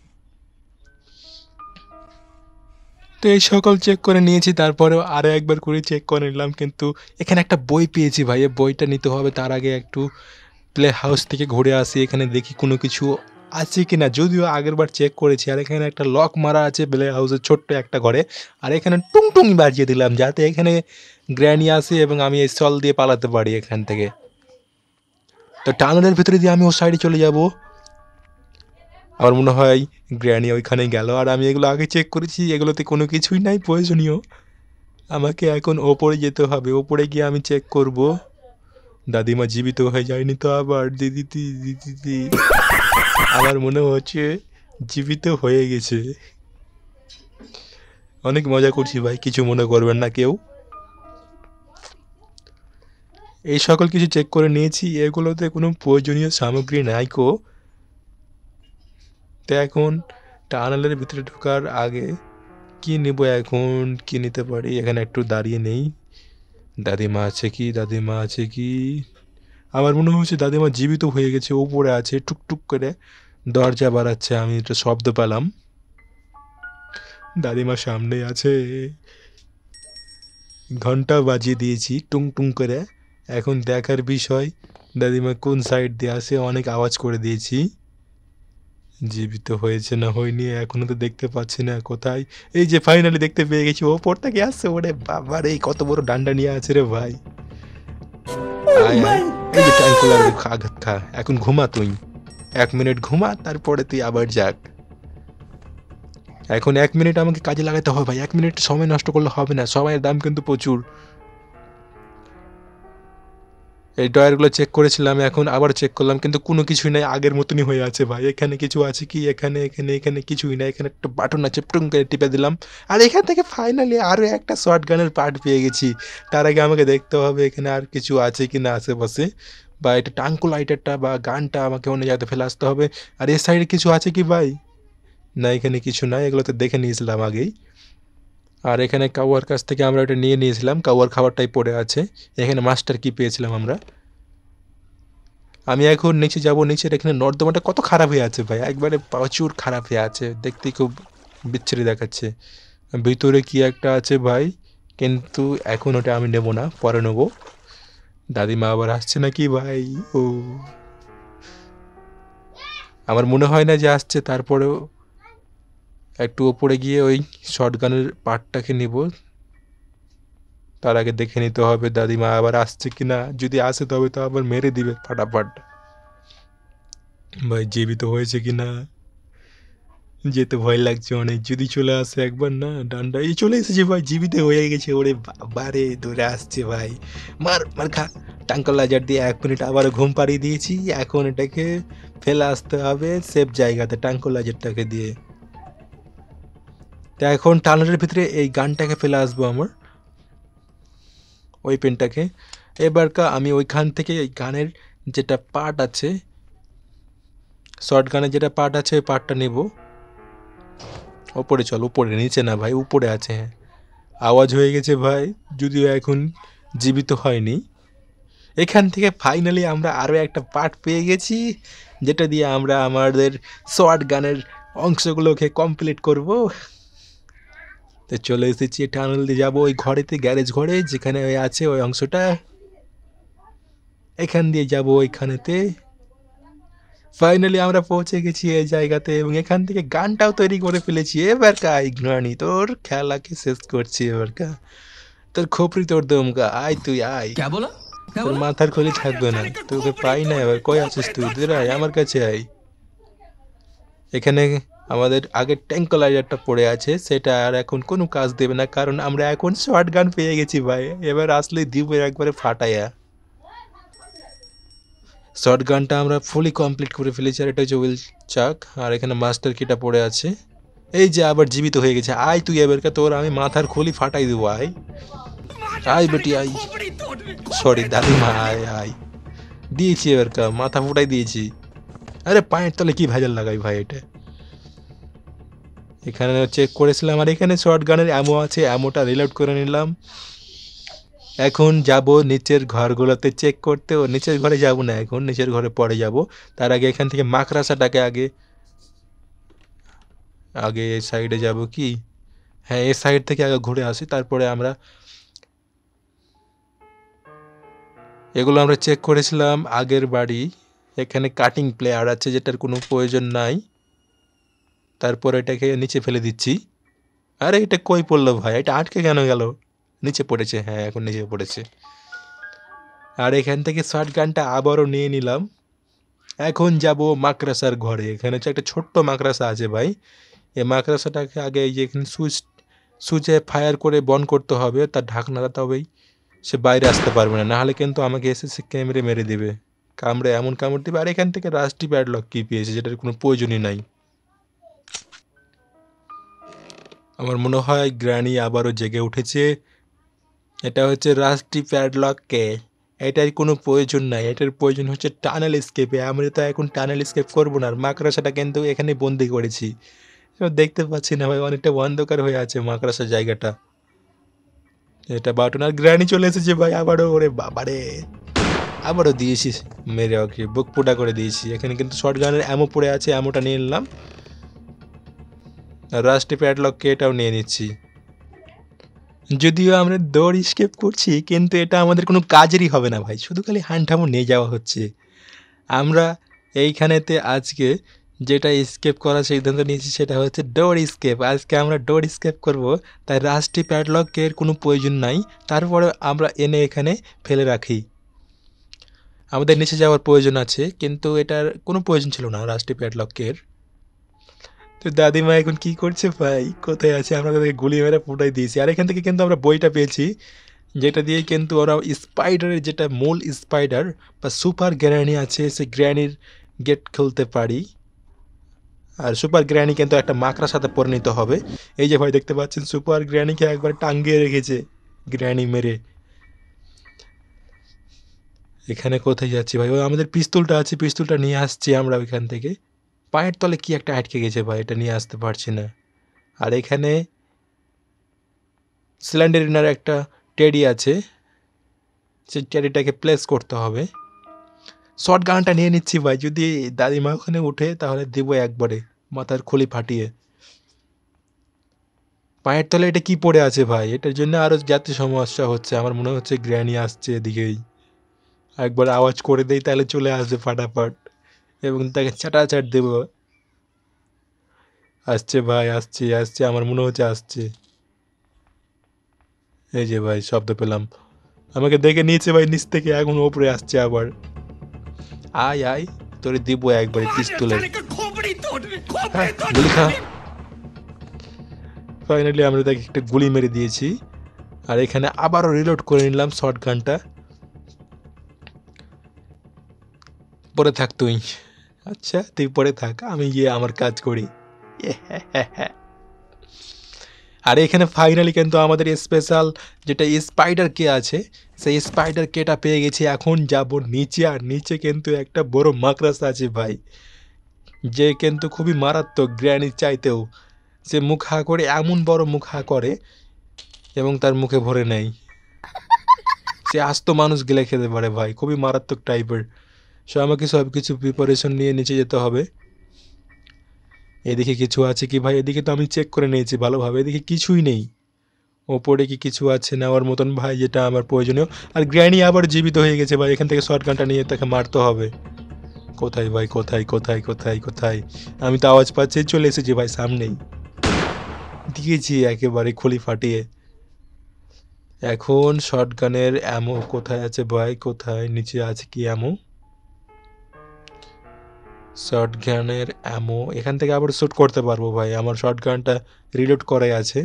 তো এই সকল চেক করে নিয়েছি, তারপরেও আরও একবার করে চেক করে নিলাম। কিন্তু এখানে একটা বই পেয়েছি ভাই, এই বইটা নিতে হবে। তার আগে একটু প্লে হাউস থেকে ঘুরে আসি, এখানে দেখি কোনো কিছু আছে কি না। যদিও আগেরবার চেক করেছি। আর এখানে একটা লক মারা আছে প্লে হাউসের ছোট্ট একটা ঘরে। আর এখানে টুং টুং বাজিয়ে দিলাম যাতে এখানে গ্র্যানি আসে এবং আমি এই সল দিয়ে পালাতে পারি এখান থেকে। তো টানেলের ভিতরে দিয়ে আমি ওর সাইডে চলে যাব। আমার মনে হয় গ্র্যানি ওইখানে গেল। আর আমি এগুলো আগে চেক করেছি, এগুলোতে কোনো কিছুই নাই প্রয়োজনীয়। আমাকে এখন ওপরে যেতে হবে, ওপরে গিয়ে আমি চেক করব দাদিমা জীবিত হয়ে যায়নি তো আবার। দিদি দিদি আমার মনে হচ্ছে জীবিত হয়ে গেছে। অনেক মজা করছি ভাই, কিছু মনে করবেন না কেউ। এই সকল কিছু চেক করে নিয়েছি, এগুলোতে কোনো প্রয়োজনীয় সামগ্রী নাই কো। তো এখন টানেলের ভিতরে ঢোকার আগে কি নেব, এখন কি নিতে পারি? এখানে একটু দাঁড়িয়ে নেই। দাদিমা আছে কি? দাদিমা আছে কি? আমার মনে হচ্ছে দাদিমা জীবিত হয়ে গেছে, ওপরে আছে টুকটুক করে দরজা বাড়াচ্ছে, আমি একটা শব্দ পেলাম। দাদিমা সামনে আছে, ঘন্টা বাজিয়ে দিয়েছি টুং টুং করে। এখন দেখার বিষয় দাদিমা কোন সাইড দিয়ে আসে, অনেক আওয়াজ করে দিয়েছি। জীবিত হয়েছে না হয়নি এখনো তো দেখতে পাচ্ছি না কোথায়। এই যে ফাইনালি দেখতে পেয়ে গেছি, ওপর থেকে আসছে। ওরে বাবা রে, কত বড় ডান্ডা নিয়ে আছে রে ভাই। আয় আয়, এই যে ট্যাঙ্কুলার আঘাত খা, এখন ঘুমা তুই 1 মিনিট ঘুমা, তারপরে তুই আবার যাক। এখন 1 মিনিট আমাকে কাজে লাগাতে হবে ভাই, 1 মিনিট সময় নষ্ট করলে হবে না, সময়ের দাম কিন্তু প্রচুর। এই ড্রয়ারগুলো চেক করেছিলাম, এখন আবার চেক করলাম কিন্তু কোনো কিছুই নাই, আগের মতনই হয়ে আছে ভাই। এখানে কিছু আছে কি? এখানে এখানে এখানে কিছুই নাই। এখানে একটা বাটন আছে, টুং করে টিপে দিলাম। আর এখান থেকে ফাইনালি আরও একটা শর্ট গানের পার্ট পেয়ে গেছি। তার আগে আমাকে দেখতে হবে এখানে আর কিছু আছে কি না আশেপাশে, বা এটা টাঙ্কু লাইটারটা বা গানটা আমাকে অন্য জায়গাতে ফেলে আসতে হবে। আর এর সাইডে কিছু আছে কি ভাই? না এখানে কিছু নাই, এগুলো তো দেখে নিয়েছিলাম আগেই। আর এখানে কাউয়ার কাছ থেকে আমরা এটা নিয়ে নিয়েছিলাম, কাউয়ার খাবারটাই পড়ে আছে। এখানে মাস্টার কি পেয়েছিলাম আমরা। আমি এখন নিচে যাব, নিচের এখানে নর্দমাটা কত খারাপ হয়ে আছে ভাই, একবারে প্রচুর খারাপ হয়ে আছে, দেখতে খুব বিচ্ছিরি দেখাচ্ছে। ভিতরে কি একটা আছে ভাই, কিন্তু এখন ওটা আমি নেব না, পরে নেব। দাদিমা আবার আসছে নাকি ভাই? ও আমার মনে হয় না যে আসছে, তারপরেও একটু ওপরে গিয়ে ওই শটগানের পার্টটাকে নিব। তার আগে দেখে নিতে হবে দাদিমা আবার আসছে কিনা, যদি আসে তবে তো আবার মেরে দিবে ফাটাফাট। ভাই জীবিত হয়েছে কিনা, যেতে ভয় লাগছে অনেক, যদি চলে আসে একবার না ডান্ডা। এই চলে এসেছে ভাই, জীবিত হয়ে গেছে। ওরে বাবারে, দৌড়ে আসছে ভাই, মার মার খা। টাঙ্কল লাজার দিয়ে 1 মিনিট আবার ঘুম পাড়িয়ে দিয়েছি। এখন এটাকে ফেলে আসতে হবে সেফ জায়গাতে টাঙ্কল লাজারটাকে দিয়ে। তো এখন টানেলের ভিতরে এই গানটাকে ফেলে আসবো আমার, ওই পেনটাকে। এবারকা আমি ওইখান থেকে এই গানের যেটা পার্ট আছে, শর্ট গানের যেটা পার্ট আছে ওই পার্টটা নেব। ওপরে চল, উপরে, নিচে না ভাই, উপরে আছে। হ্যাঁ, আওয়াজ হয়ে গেছে ভাই, যদিও এখন জীবিত হয়নি। এখান থেকে ফাইনালি আমরা আরও একটা পার্ট পেয়ে গেছি, যেটা দিয়ে আমরা আমাদের শর্ট গানের অংশগুলোকে কমপ্লিট করব। তো চলে এসেছি টানেল দিয়ে যাবো ওই ঘরেতে, গ্যারেজ ঘরে যেখানে ওই আছে ওই অংশটা, এখান দিয়ে যাব ওইখানেতে। ফাইনালি আমরা পৌঁছে গেছি এই জায়গাতে, এবং এখান থেকে গানটাও তৈরি করে ফেলেছি। এবার কা ইগ্রানি তোর খেলাকে শেষ করছি, এবার কা তোর খোপড়ি তোর দমকা, আয় তুই আয়। তোর মাথার খুলি থাকবে না, তোকে পাই না। এবার কই আছিস তুই? তুই আয় আমার কাছে আয়। এখানে আমাদের আগের ট্যাঙ্কলাইজারটা পড়ে আছে, সেটা আর এখন কোনো কাজ দেবে না, কারণ আমরা এখন শর্ট গান পেয়ে গেছি ভাই। এবার আসলে দিব একবারে ফাটাইয়া। শর্ট গানটা আমরা ফুলি কমপ্লিট করে ফেলেছি। আর এটা হচ্ছে হুইল চাক, আর এখানে মাস্টার কিটা পড়ে আছে। এই যে আবার জীবিত হয়ে গেছে। আয় তুই এবারকে, তোর আমি মাথার খুলি ফাটাই দেবো। আয় আয় বেটি আয়, সরি দাদিমা, আয় আয়। দিয়েছি এবারকা, মাথা ফুটাই দিয়েছি। আরে পায়ের তলে কি ভেজাল লাগাই ভাই এটা। এখানে চেক করেছিলাম, আর এখানে শর্ট গানের অ্যামো আছে, অ্যামোটা রিলোড করে নিলাম। এখন যাব নিচের ঘরগুলোতে চেক করতে। ও নিচের ঘরে যাব না, এখন নিচের ঘরে পরে যাব। তার আগে এখান থেকে মাকড়াসাটাকে আগে আগে এই সাইডে যাব কি, হ্যাঁ এই সাইড থেকে আগে ঘুরে আসি, তারপরে আমরা এগুলো আমরা চেক করেছিলাম আগের বাড়ি। এখানে কাটিং প্লেয়ার আছে যেটার কোনো প্রয়োজন নাই, তারপর এটাকে নিচে ফেলে দিচ্ছি। আরে এটা কই পড়লো ভাই? এটা আটকে কেন গেল? নিচে পড়েছে, হ্যাঁ এখন নিচে পড়েছে। আর এখান থেকে শর্ট গানটা আবারও নিয়ে নিলাম। এখন যাব মাকড়াসার ঘরে। এখানে হচ্ছে একটা ছোট্ট মাকড়াসা আছে ভাই। এই মাকড়াসাটাকে আগে এই যে এখানে সুইচে ফায়ার করে বন্ধ করতে হবে, তার ঢাকনাটা, তবেই সে বাইরে আসতে পারবে না, নাহলে কিন্তু আমাকে এসে সে ক্যামেরে মেরে দেবে, কামড়ে এমন কামড় দেবে। আর এখান থেকে রাস্টি প্যাডলক কি পেয়েছে, যেটার কোনো প্রয়োজনই নাই। আমার মনে হয় গ্র্যানি আবারও জেগে উঠেছে। এটা হচ্ছে রাস্টি প্যাডলককে, এটার কোনো প্রয়োজন নাই, এটার প্রয়োজন হচ্ছে টানেল স্কেপে। আমরা তো এখন টানেল স্কেপ করবো না। আর মাকড়াসাটা কিন্তু এখানে বন্দি করেছি, দেখতে পাচ্ছি না ভাই, অনেকটা অন্ধকার হয়ে আছে মাকড়াসার জায়গাটা। এটা বাটন। আর গ্র্যানি চলে এসেছে ভাই আবারও। ওরে বাবারে, আবারও দিয়েছি মেরে, ওকে বুক পোটা করে দিয়েছি। এখানে কিন্তু শর্ট গানের অ্যামো পড়ে আছে, অ্যামোটা নিয়ে নিলাম। আর রাস্টি প্যাডলককে এটাও নিয়ে নিচ্ছি। যদিও আমরা দৌড় স্কেপ করছি, কিন্তু এটা আমাদের কোনো কাজেরই হবে না ভাই, শুধু খালি হ্যান্ডটামো নিয়ে যাওয়া হচ্ছে। আমরা এইখানেতে আজকে যেটা স্কেপ করার সিদ্ধান্ত নিয়েছি সেটা হচ্ছে ডোর স্কেপ। আজকে আমরা ডোর স্কেপ করব, তাই রাস্টি প্যাডলকের কোনো প্রয়োজন নাই। তারপরে আমরা এনে এখানে ফেলে রাখি। আমাদের নিচে যাওয়ার প্রয়োজন আছে, কিন্তু এটার কোনো প্রয়োজন ছিল না রাস্টি প্যাডলকের। তো দাদিমা এখন কি করছে ভাই, কোথায় আছে? আমরা তাদেরকে গুলি মেরে ফুটাই দিয়েছি। আর এখান থেকে কিন্তু আমরা বইটা পেয়েছি, যেটা দিয়ে কিন্তু ওরা স্পাইডারের, যেটা মূল স্পাইডার বা সুপার গ্র্যানি আছে, সেই গ্র্যানির গেট খুলতে পারি। আর সুপার গ্র্যানি কিন্তু একটা মাকড়ার সাথে পরিণত হবে। এই যে ভাই দেখতে পাচ্ছেন, সুপার গ্র্যানিকে একবার টাঙ্গিয়ে রেখেছে গ্র্যানি মেরে। এখানে কোথায় যাচ্ছি ভাই? ওই আমাদের পিস্তলটা আছে, পিস্তলটা নিয়ে আসছি আমরা ওইখান থেকে। পায়ের তলে কি একটা আটকে গেছে ভাই, এটা নিয়ে আসতে পারছি না। আর এখানে সিলিন্ডারিনার একটা টেডি আছে, সেই টেডিটাকে প্লেস করতে হবে। শর্ট গানটা নিয়ে নিচ্ছি ভাই, যদি দাদিমা ওখানে উঠে তাহলে দেবো একবারে মাথার খুলি ফাটিয়ে। পায়ের তলে এটা কি পড়ে আছে ভাই? এটার জন্য আরও যাতে সমস্যা হচ্ছে। আমার মনে হচ্ছে গ্র্যানি আসছে এদিকেই। একবার আওয়াজ করে দেই তাহলে চলে আসবে ফাটাফাট, এবং তাকে চাটাচাট দেব। আসছে ভাই, আসছে আসছে, আমার মনে হচ্ছে আসছে। এই যে ভাই শব্দ পেলাম, আমাকে দেখে নিয়েছে ভাই নিচ থেকে, এখন ওপরে আসছে আবার। আয় আয়, তোরে দিব একবারে পিস্তলের গুলি খা। ফাইনালি আমরা তাকে একটা গুলি মেরে দিয়েছি। আর এখানে আবারও রিলোড করে নিলাম শর্ট গানটা। পরে থাক তুই, আচ্ছা তুই পরে থাক, আমি গিয়ে আমার কাজ করি। আর এখানে ফাইনালি কিন্তু আমাদের স্পেশাল যেটা স্পাইডার কে আছে সেই স্পাইডার কেটা পেয়ে গেছি। এখন যাব নিচে, আর নিচে কিন্তু একটা বড় মাকড়াস আছে ভাই, যে কিন্তু খুবই মারাত্মক গ্র্যানির চাইতেও। সে মুখ হা করে, এমন বড় মুখ হা করে এবং তার মুখে ভরে নেয়। সে আস্ত মানুষ গিলে খেতে পারে ভাই, খুবই মারাত্মক টাইপের। সো আমাকে সব কিছু প্রিপারেশন নিয়ে নিচে যেতে হবে। এদিকে কিছু আছে কি ভাই? এদিকে তো আমি চেক করে নিয়েছি ভালোভাবে, এদিকে কিছুই নেই। ওপরে কি কিছু আছে নেওয়ার মতন ভাই, যেটা আমার প্রয়োজনীয়? আর গ্র্যানি আবার জীবিত হয়ে গেছে ভাই, এখান থেকে শর্ট গানটা নিয়ে তাকে মারতে হবে। কোথায় ভাই, কোথায় কোথায় কোথায় কোথায়? আমি তো আওয়াজ পাচ্ছি, চলে এসেছি ভাই সামনেই, দিয়েছি একেবারে খুলি ফাটিয়ে। এখন শর্ট গানের অ্যামো কোথায় আছে ভাই? কোথায় নিচে আছে কি অ্যামো? শর্ট গানের অ্যামো এখান থেকে আবার শ্যুট করতে পারবো ভাই, আমার শর্ট গানটা রিলোড করাই আছে।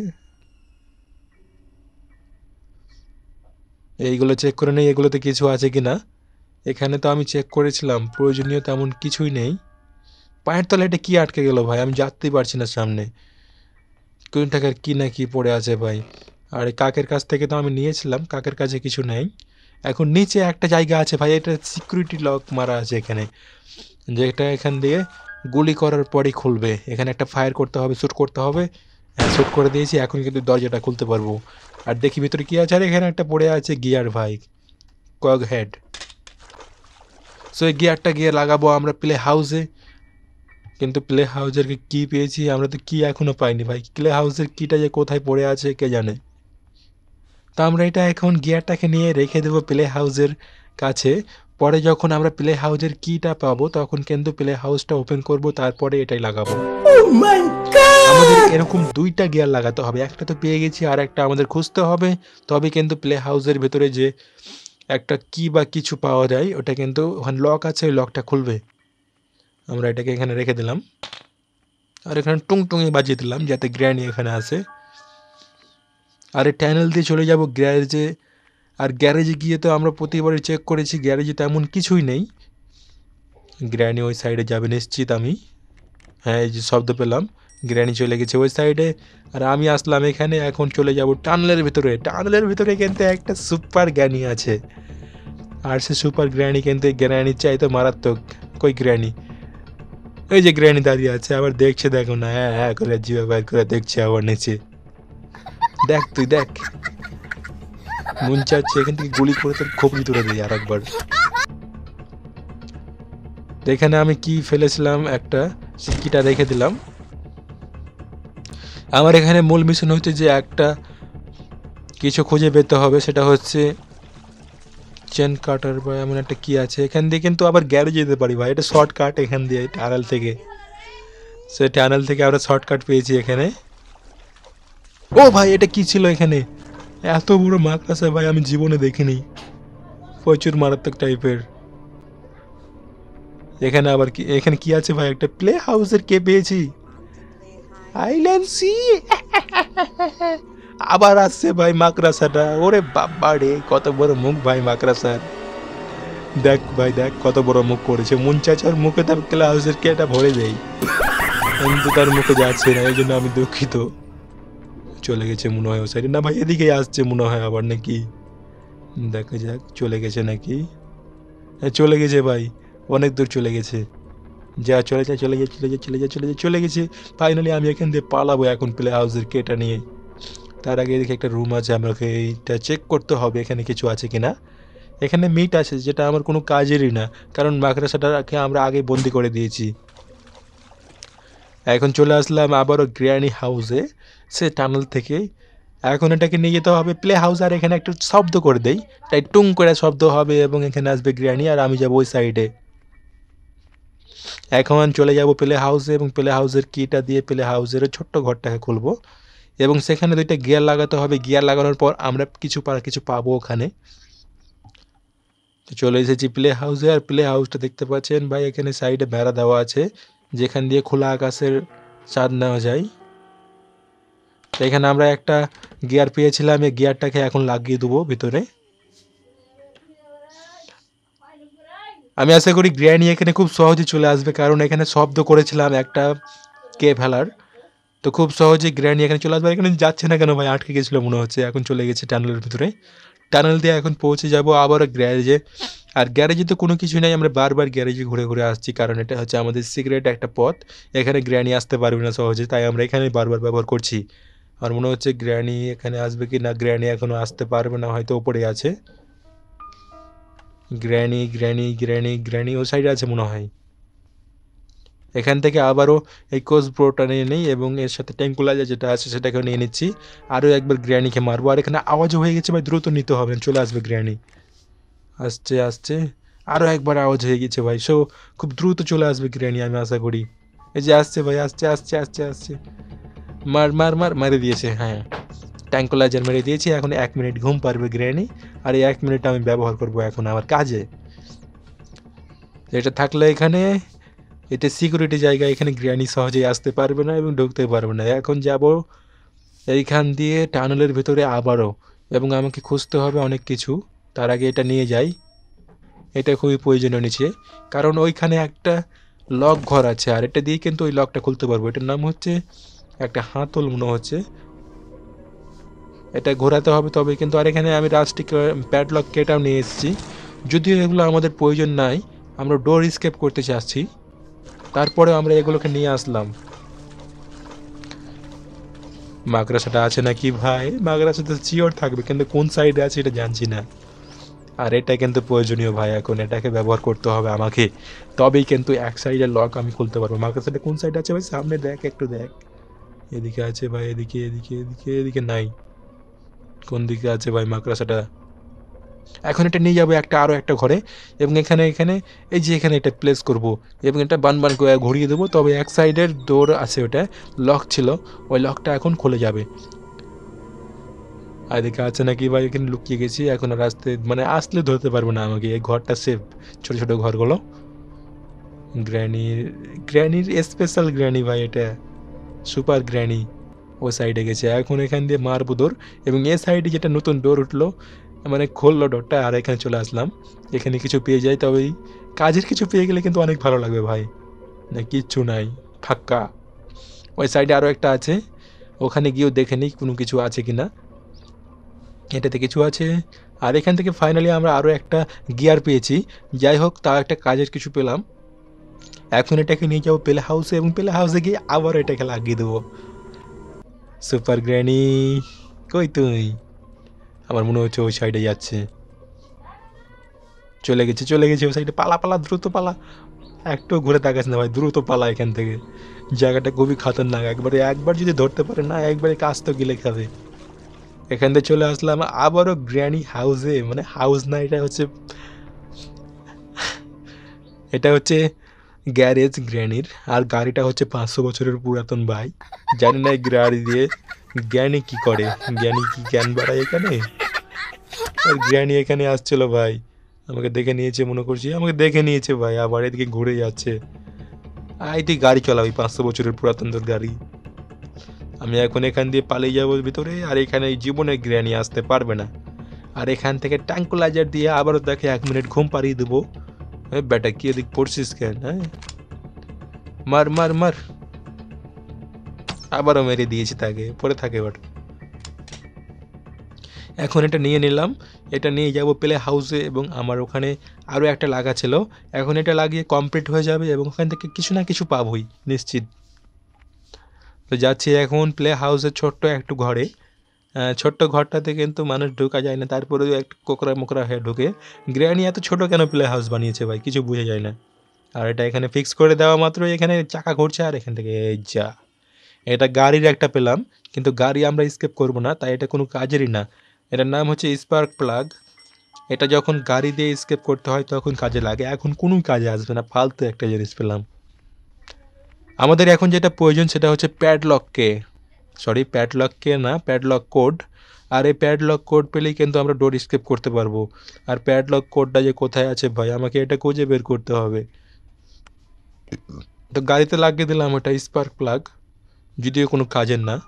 এইগুলো চেক করে নেই, এগুলোতে কিছু আছে কি না। এখানে তো আমি চেক করেছিলাম, প্রয়োজনীয় তেমন কিছুই নেই। পায়ের তলে এটা কি আটকে গেল ভাই? আমি যাতেই পারছি না সামনে। কোন টাকার কি না কি পড়ে আছে ভাই। আর এই কাকের কাছ থেকে তো আমি নিয়েছিলাম, কাকের কাছে কিছু নেই। এখন নিচে একটা জায়গা আছে ভাই, এটা সিকিউরিটি লক মারা আছে এখানে, যেটা এখান দিয়ে গুলি করার পরই খুলবে। এখানে একটা ফায়ার করতে হবে, শ্যুট করতে হবে। হ্যাঁ, শ্যুট করে দিয়েছি, এখন কিন্তু দরজাটা খুলতে পারবো। আর দেখি ভিতরে কী আছে। আর এখানে একটা পড়ে আছে গিয়ার ভাই, কক হেড। সো এই গিয়ারটা গিয়ে লাগাবো আমরা প্লে হাউসে। কিন্তু প্লে হাউসের কি পেয়েছি আমরা, তো কি এখনও পাইনি ভাই। প্লে হাউসের কিটা যে কোথায় পড়ে আছে কে জানে। তো আমরা এটা এখন গিয়ারটাকে নিয়ে রেখে দেবো প্লে হাউসের কাছে। পরে যখন আমরা প্লে হাউসের কিটা পাবো তখন কিন্তু প্লে হাউসটা ওপেন করব, তারপরে এটাই লাগাবো। আমাদের এরকম দুইটা গিয়ার লাগাতে হবে, একটা তো পেয়ে গেছি, আর একটা আমাদের খুঁজতে হবে। তবে কিন্তু প্লে হাউসের ভেতরে যে একটা কি বা কিছু পাওয়া যায়, ওটা কিন্তু ওখানে লক আছে, ওই লকটা খুলবে। আমরা এটাকে এখানে রেখে দিলাম, আর এখানে টুংটুঙি বাজিয়ে দিলাম যাতে গ্র্যানি এখানে আসে। আর এই ট্যানেল দিয়ে চলে যাব গ্যারেজে। আর গ্যারেজে গিয়ে তো আমরা প্রতিবারই চেক করেছি, গ্যারেজে তেমন কিছুই নেই। গ্র্যানি ওই সাইডে যাবে নিশ্চিত আমি। হ্যাঁ, এই যে শব্দ পেলাম, গ্র্যানি চলে গেছে ওই সাইডে। আর আমি আসলাম এখানে, এখন চলে যাব টানেলের ভিতরে। টানেলের ভিতরে কিন্তু একটা সুপার গ্র্যানি আছে, আর সে সুপার গ্র্যানি কিন্তু গ্র্যানির চাইতে মারাত্মক। কই গ্র্যানি? ওই যে গ্র্যানি দাঁড়িয়ে আছে, আবার দেখছে, দেখো না, হ্যাঁ হ্যাঁ করে জিভে বাইর করে দেখছে আবার নিচে। দেখ তুই দেখ, মন চাচ্ছে এখান থেকে গুলি করে তোর খোপড়ি তুলে দিই আর একবার। এখানে আমি কি ফেলেছিলাম, একটা সিক্কিটা রেখে দিলাম। আমার এখানে মূল মিশন হচ্ছে যে একটা কিছু খুঁজে পেতে হবে, সেটা হচ্ছে চেন কাটার বা এমন একটা কি আছে। এখান দিয়ে কিন্তু আবার গ্যারেজে যেতে পারি ভাই, এটা শর্টকাট এখান দিয়ে টানেল থেকে। সে টানেল থেকে আমরা শর্টকাট পেয়েছি এখানে। ও ভাই, এটা কি ছিল এখানে? এত বড় মাকড়সা ভাই আমি জীবনে দেখিনি, প্রচুর মারাত্মক টাইপের। এখানে আবার কি, এখানে কি আছে ভাই? একটা প্লে হাউসের কে পেয়েছি, আইল্যান্ড সি। আবার আসছে ভাই মাকড়সাটা। ওরে বাবা রে, কত বড় মুখ ভাই মাকড়সার। দেখ ভাই দেখ, কত বড় মুখ করেছে। মন চাচার মুখে তার প্লে হাউসের কে এটা ভরে দেয়, কিন্তু তার মুখে যাচ্ছে না, এই জন্য আমি দুঃখিত। চলে গেছে মনে হয় ও সাইডে। না ভাই, এদিকে আসছে মনে হয় আবার, নাকি দেখা যাক চলে গেছে নাকি। হ্যাঁ চলে গেছে ভাই, অনেক দূর চলে গেছে। যা চলে যা, চলে যা, চলে যা, চলে যা, চলে যা, চলে গেছে। ফাইনালি আমি এখান দিয়ে পালাবো এখন প্লে হাউসের কেটা নিয়ে। তার আগে দেখি একটা রুম আছে, আমাকে এইটা চেক করতে হবে এখানে কিছু আছে কিনা। এখানে মিট আছে, যেটা আমার কোনো কাজেরই না, কারণ মাকড়সাটাকে আমরা আগে বন্দি করে দিয়েছি। এখন চলে আসলাম আবারও গ্র্যানি হাউসে, সে টানেল থেকে। এখন এটাকে নিয়ে যেতে হবে প্লে হাউস, আর এখানে একটু শব্দ করে দেই, তাই টুং করে শব্দ হবে এবং এখানে আসবে গ্র্যানি, আর আমি যাবো ওই সাইডে। এখন চলে যাব প্লে হাউসে, এবং প্লে হাউসের কিটা দিয়ে প্লে হাউসের ছোট্ট ঘরটাকে খুলবো, এবং সেখানে দুইটা গিয়ার লাগাতে হবে। গিয়ার লাগানোর পর আমরা কিছু পাবো ওখানে। তো চলে এসেছি প্লে হাউসে, আর প্লে হাউসটা দেখতে পাচ্ছেন ভাই, এখানে সাইডে বেড়া দেওয়া আছে, যেখান দিয়ে খোলা আকাশের স্বাদ নেওয়া যায়। তো এখানে আমরা একটা গিয়ার পেয়েছিলাম, এই গিয়ারটাকে এখন লাগিয়ে দেবো ভিতরে। আমি আশা করি গ্র্যানি এখানে খুব সহজে চলে আসবে, কারণ এখানে শব্দ করেছিলাম একটা কে ফেলার। তো খুব সহজে গ্র্যানি এখানে চলে আসবে। এখানে যাচ্ছে না কেন ভাই? আটকে গেছিলো মনে হচ্ছে, এখন চলে গেছে টানেলের ভিতরে। টানেল দিয়ে এখন পৌঁছে যাব আবারও গ্যারেজে। আর গ্যারেজে তো কোনো কিছু নাই, আমরা বারবার গ্যারেজে ঘুরে ঘুরে আসছি, কারণ এটা হচ্ছে আমাদের সিক্রেট একটা পথ। এখানে গ্র্যানি আসতে পারবে না সহজে, তাই আমরা এখানে বারবার ব্যবহার করছি। আর মনে হচ্ছে গ্র্যানি এখানে আসবে কি না, গ্র্যানি এখনও আসতে পারবে না, হয়তো ওপরে আছে। গ্র্যানি গ্র্যানি গ্র্যানি গ্র্যানি ও সাইডে আছে মনে হয়। এখান থেকে আবারও এই কোস ব্রোটা নিয়ে নিই এবং এর সাথে ট্যাঙ্কুলাইজার যেটা আছে সেটাকেও নিয়ে নিচ্ছি। আরও একবার গ্র্যানিকে মারবো। আর এখানে আওয়াজও হয়ে গেছে ভাই, দ্রুত নিতে হবে, চলে আসবে গ্র্যানি। আসছে আসছে, আরও একবার আওয়াজ হয়ে গেছে ভাই। সো খুব দ্রুত চলে আসবে গ্র্যানি, আমি আশা করি। এই যে আসছে ভাই, আসছে আসছে আসছে আসছে। মার মার মার, মারে দিয়েছে। হ্যাঁ, ট্যাঙ্কুলাইজার মেরে দিয়েছি। এখন 1 মিনিট ঘুম পারবে গ্র্যানি, আর এই 1 মিনিট আমি ব্যবহার করব এখন আমার কাজে। এটা থাকলে এখানে, এটা সিকিউরিটি জায়গা, এখানে গ্র্যানি সহজেই আসতে পারবে না এবং ঢুকতে পারবে না। এখন যাব এইখান দিয়ে টানেলের ভিতরে আবারও, এবং আমাকে খুঁজতে হবে অনেক কিছু। তার আগে এটা নিয়ে যাই, এটা খুবই প্রয়োজনীয় নিচে, কারণ ওইখানে একটা লক ঘর আছে, আর এটা দিয়ে কিন্তু ওই লকটা খুলতে পারবো। এটার নাম হচ্ছে একটা হাতল মনে হচ্ছে, এটা ঘোরাতে হবে তবে কিন্তু। আর এখানে আমি রাস্টিক প্যাডলক কেটাও নিয়ে এসেছি, যদিও এগুলো আমাদের প্রয়োজন নাই, আমরা ডোর স্কেপ করতে চাচ্ছি, তারপরেও আমরা এগুলোকে নিয়ে আসলাম। মাকড়সাটা আছে নাকি ভাই? মাকড়সা তো চিওর থাকবে, কিন্তু কোন সাইডে আছে এটা জানছি না। আর এটা কিন্তু প্রয়োজনীয় ভাই, এখন এটাকে ব্যবহার করতে হবে আমাকে, তবেই কিন্তু এক সাইডের লক আমি খুলতে পারবো। মাকড়সাটা কোন সাইডে আছে ভাই? সামনে দেখ, একটু দেখ। এদিকে আছে ভাই, এদিকে এদিকে এদিকে এদিকে নাই। কোন দিকে আছে ভাই মাকড়সাটা? এখন এটা নিয়ে যাবো আরও একটা ঘরে, এবং এখানে এখানে এই যে এখানে এটা প্লেস করব, এবং এটা বান বান করে ঘুরিয়ে দেবো, তবে এক সাইডের ডোর আছে, ওটা লক ছিল, ওই লকটা এখন খুলে যাবে। আর এদিকে আছে নাকি ভাই? এখানে লুকিয়ে গেছি, এখন আর আসতে মানে আসলে ধরতে পারবো না আমাকে। এই ঘরটা সেফ, ছোটো ছোটো ঘরগুলো। গ্র্যানির গ্র্যানির স্পেশাল গ্র্যানি ভাই, এটা সুপার গ্র্যানি। ও সাইডে গেছে, এখন এখান দিয়ে মারবো ডোর, এবং এ সাইডে যেটা নতুন ডোর উঠলো, মানে খুললো ডোরটা, আর এখানে চলে আসলাম। এখানে কিছু পেয়ে যাই, তবে কাজের কিছু পেয়ে গেলে কিন্তু অনেক ভালো লাগবে ভাই। না, কিচ্ছু নাই, ফাঁকা। ওই সাইডে আরও একটা আছে, ওখানে গিয়েও দেখে নিই কোনো কিছু আছে কি না। এটাতে কিছু আছে। আর এখান থেকে ফাইনালি আমরা আরও একটা গিয়ার পেয়েছি। যাই হোক, তাও একটা কাজের কিছু পেলাম। এখন এটাকে নিয়ে যাবো প্লে হাউসে, এবং প্লে হাউসে গিয়ে আবার এটাকে লাগিয়ে দেবো। সুপার গ্র্যানি কই তুই? আমার মনে হচ্ছে ওই সাইডে যাচ্ছে। চলে গেছে চলে গেছে ওই সাইডে। পালা পালা, দ্রুত পালা, একটু ঘুরে তাকাস না ভাই, দ্রুত পালা এখান থেকে। জায়গাটা খুবই খতরনাক, একবার যদি ধরতে পারে না, একবারে কাজ তো গিলে খাবে। এখান থেকে চলে আসলাম আবারও গ্র্যানি হাউসে, মানে হাউস না, এটা হচ্ছে গ্যারেজ গ্র্যানির। আর গাড়িটা হচ্ছে 500 বছরের পুরাতন ভাই। জানি না এই গাড়ি দিয়ে জ্ঞানী কি করে, জ্ঞানী কি জ্ঞান বাড়ায় এখানে। আর গ্র্যানি এখানে আসছিল ভাই, আমাকে দেখে নিয়েছে মনে করছি, আমাকে দেখে নিয়েছে ভাই, আবার এদিকে ঘুরে যাচ্ছে। এটি গাড়ি চলাবি, 500 বছরের পুরাতন গাড়ি। আমি এখন এখান দিয়ে পালিয়ে যাবো ভিতরে, আর এখানে জীবনে গ্র্যানি আসতে পারবে না। আর এখান থেকে ট্যাঙ্কুলাইজার দিয়ে আবারও তাকে 1 মিনিট ঘুম পাড়িয়ে দেবো। বেটা কি এদিক পড়ছিস কেন? হ্যাঁ, মার মার মার। আবারও মেরে দিয়েছি তাকে, পরে থাকে বাট। এখন এটা নিয়ে নিলাম, এটা নিয়ে যাব প্লে হাউসে, এবং আমার ওখানে আরও একটা লাগা ছিল। এখন এটা লাগিয়ে কমপ্লিট হয়ে যাবে, এবং ওখান থেকে কিছু না কিছু পাবোই নিশ্চিত। তো যাচ্ছি এখন প্লে হাউসের ছোট্ট একটু ঘরে। ছোট্ট ঘরটাতে কিন্তু মানুষ ঢোকা যায় না, তারপরেও একটু কোকরা মোকরা হয়ে ঢুকে। গ্র্যানি এত ছোট কেন প্লে হাউস বানিয়েছে ভাই, কিছু বোঝা যায় না। আর এটা এখানে ফিক্স করে দেওয়া মাত্র এখানে চাকা ঘুরছে, আর এখান থেকে এই যা, এটা গাড়ির একটা পেলাম, কিন্তু গাড়ি আমরা স্কেপ করব না, তাই এটা কোনো কাজেরই না। এটার নাম হচ্ছে স্পার্ক প্লাগ। এটা যখন গাড়ি দিয়ে স্কেপ করতে হয় তখন কাজে লাগে, এখন কোনো কাজে আসবে না, ফালতু একটা জিনিস পেলাম। আমাদের এখন যেটা প্রয়োজন সেটা হচ্ছে প্যাডলককে না, প্যাডলক কোড। আর এই প্যাডলক কোড পেলেই কিন্তু আমরা ডোর স্কেপ করতে পারবো। আর প্যাডলক কোডটা যে কোথায় আছে ভাই, আমাকে এটা খুঁজে বের করতে হবে। তো গাড়িতে লাগিয়ে দিলাম ওটা স্পার্ক প্লাগ, যদিও কোনো কাজের না।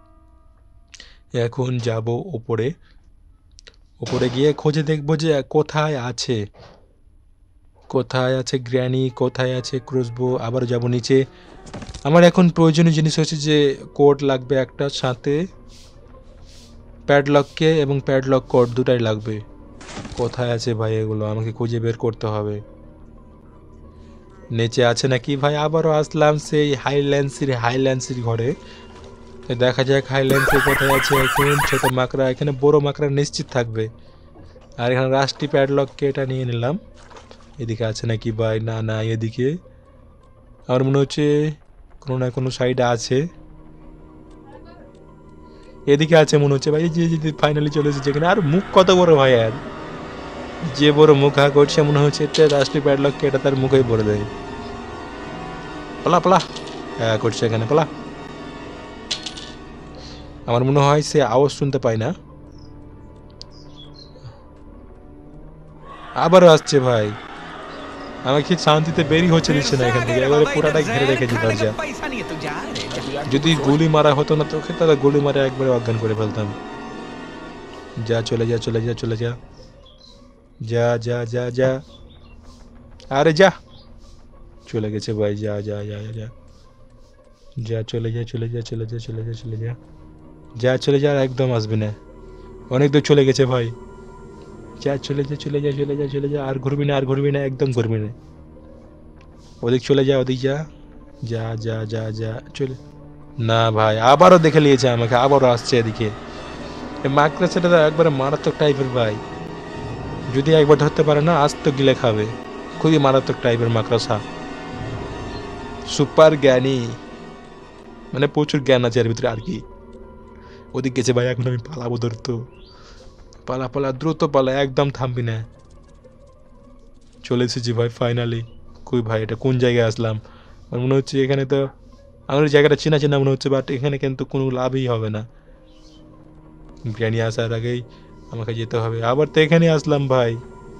এখন যাব উপরে গিয়ে খুঁজে দেখবো যে কোথায় আছে। কোথায় আছে গ্র্যানি, কোথায় আছে ক্রসবো? আবার যাব নিচে। আমার এখন প্রয়োজনীয় জিনিস হচ্ছে যে কোড লাগবে একটা, সাথে প্যাডলককে এবং প্যাডলক কোড দুটাই লাগবে। কোথায় আছে ভাই এগুলো? আমাকে খুঁজে বের করতে হবে। নিচে আছে নাকি ভাই? আবারও আসলাম সেই হাইল্যান্ডসির ঘরে। দেখা যাক হাইল্যান্ডসে কোথায় আছে এখন ছোট মাকড়া। এখানে বড় মাকড়া নিশ্চিত থাকবে। আর এখানে রাস্টি প্যাডলককে এটা নিয়ে নিলাম। এদিকে আছে নাকি ভাই? না না, এদিকে আমার মনে হচ্ছে কোনো না কোনো সাইডে আছে। এদিকে আছে মনে হচ্ছে ভাই। যে যদি ফাইনালি চলে এসেছে এখানে। আর মুখ কত বড় ভাই! আর যে বড় মুখ হা করছে মনে হচ্ছে এটা রাস্টি প্যাডলককে এটা তার মুখেই ভরে দেয়। পালা পালা হ্যাঁ করছে এখানে, পালা। আমার মনে হয় সে আওয়াজ শুনতে পায় না। আবারও আসছে ভাই। আমাকে শান্তিতে বেরিয়ে হচ্ছে দিচ্ছে না এখান থেকে। এবারে পুরাটা ঘিরে রেখেছি দরজা। যদি গুলি মারা হতো না তোকে, তাহলে গুলি মারা একবারে অজ্ঞান করে ফেলতাম। যা চলে যা চলে যা চলে যা, যা যা যা যা, আরে যা। চলে গেছে ভাই, যা যা যা যা যা, চলে যা চলে যা চলে যা চলে যা চলে যা, যা চলে যা। একদম আসবে না, অনেক দূর চলে গেছে ভাই। যা চলে যা চলে যা চলে যা চলে যা, আর ঘুরবি না আর ঘুরবি না, একদম ঘুরবি না। ওদিক চলে যা, ওদিক যা যা যা যা যা চলে। না ভাই, আবারও দেখে নিয়েছে আমাকে, আবারও আসছে এদিকে। মাকড়াছাটা একবারে মারাত্মক টাইপের ভাই। যদি একবার ধরতে পারে না, আজ তো গিলে খাবে। খুবই মারাত্মক টাইপের মাকড়সা। সুপার জ্ঞানী, মানে প্রচুর জ্ঞান আছে এর ভিতরে আর কি। ওদিক গেছে ভাই, এখন আমি পালাবো ধরতো। পালা পালা, দ্রুত পালা, একদম থামবি না। চলে এসেছি ভাই ফাইনালি। কই ভাই, এটা কোন জায়গায় আসলাম? আমার মনে হচ্ছে এখানে তো আমার জায়গাটা চেনা চেনা মনে হচ্ছে, বাট এখানে কিন্তু কোনো লাভই হবে না। গ্র্যানি আসার আগেই আমাকে যেতে হবে। আবার তো এখানে আসলাম ভাই।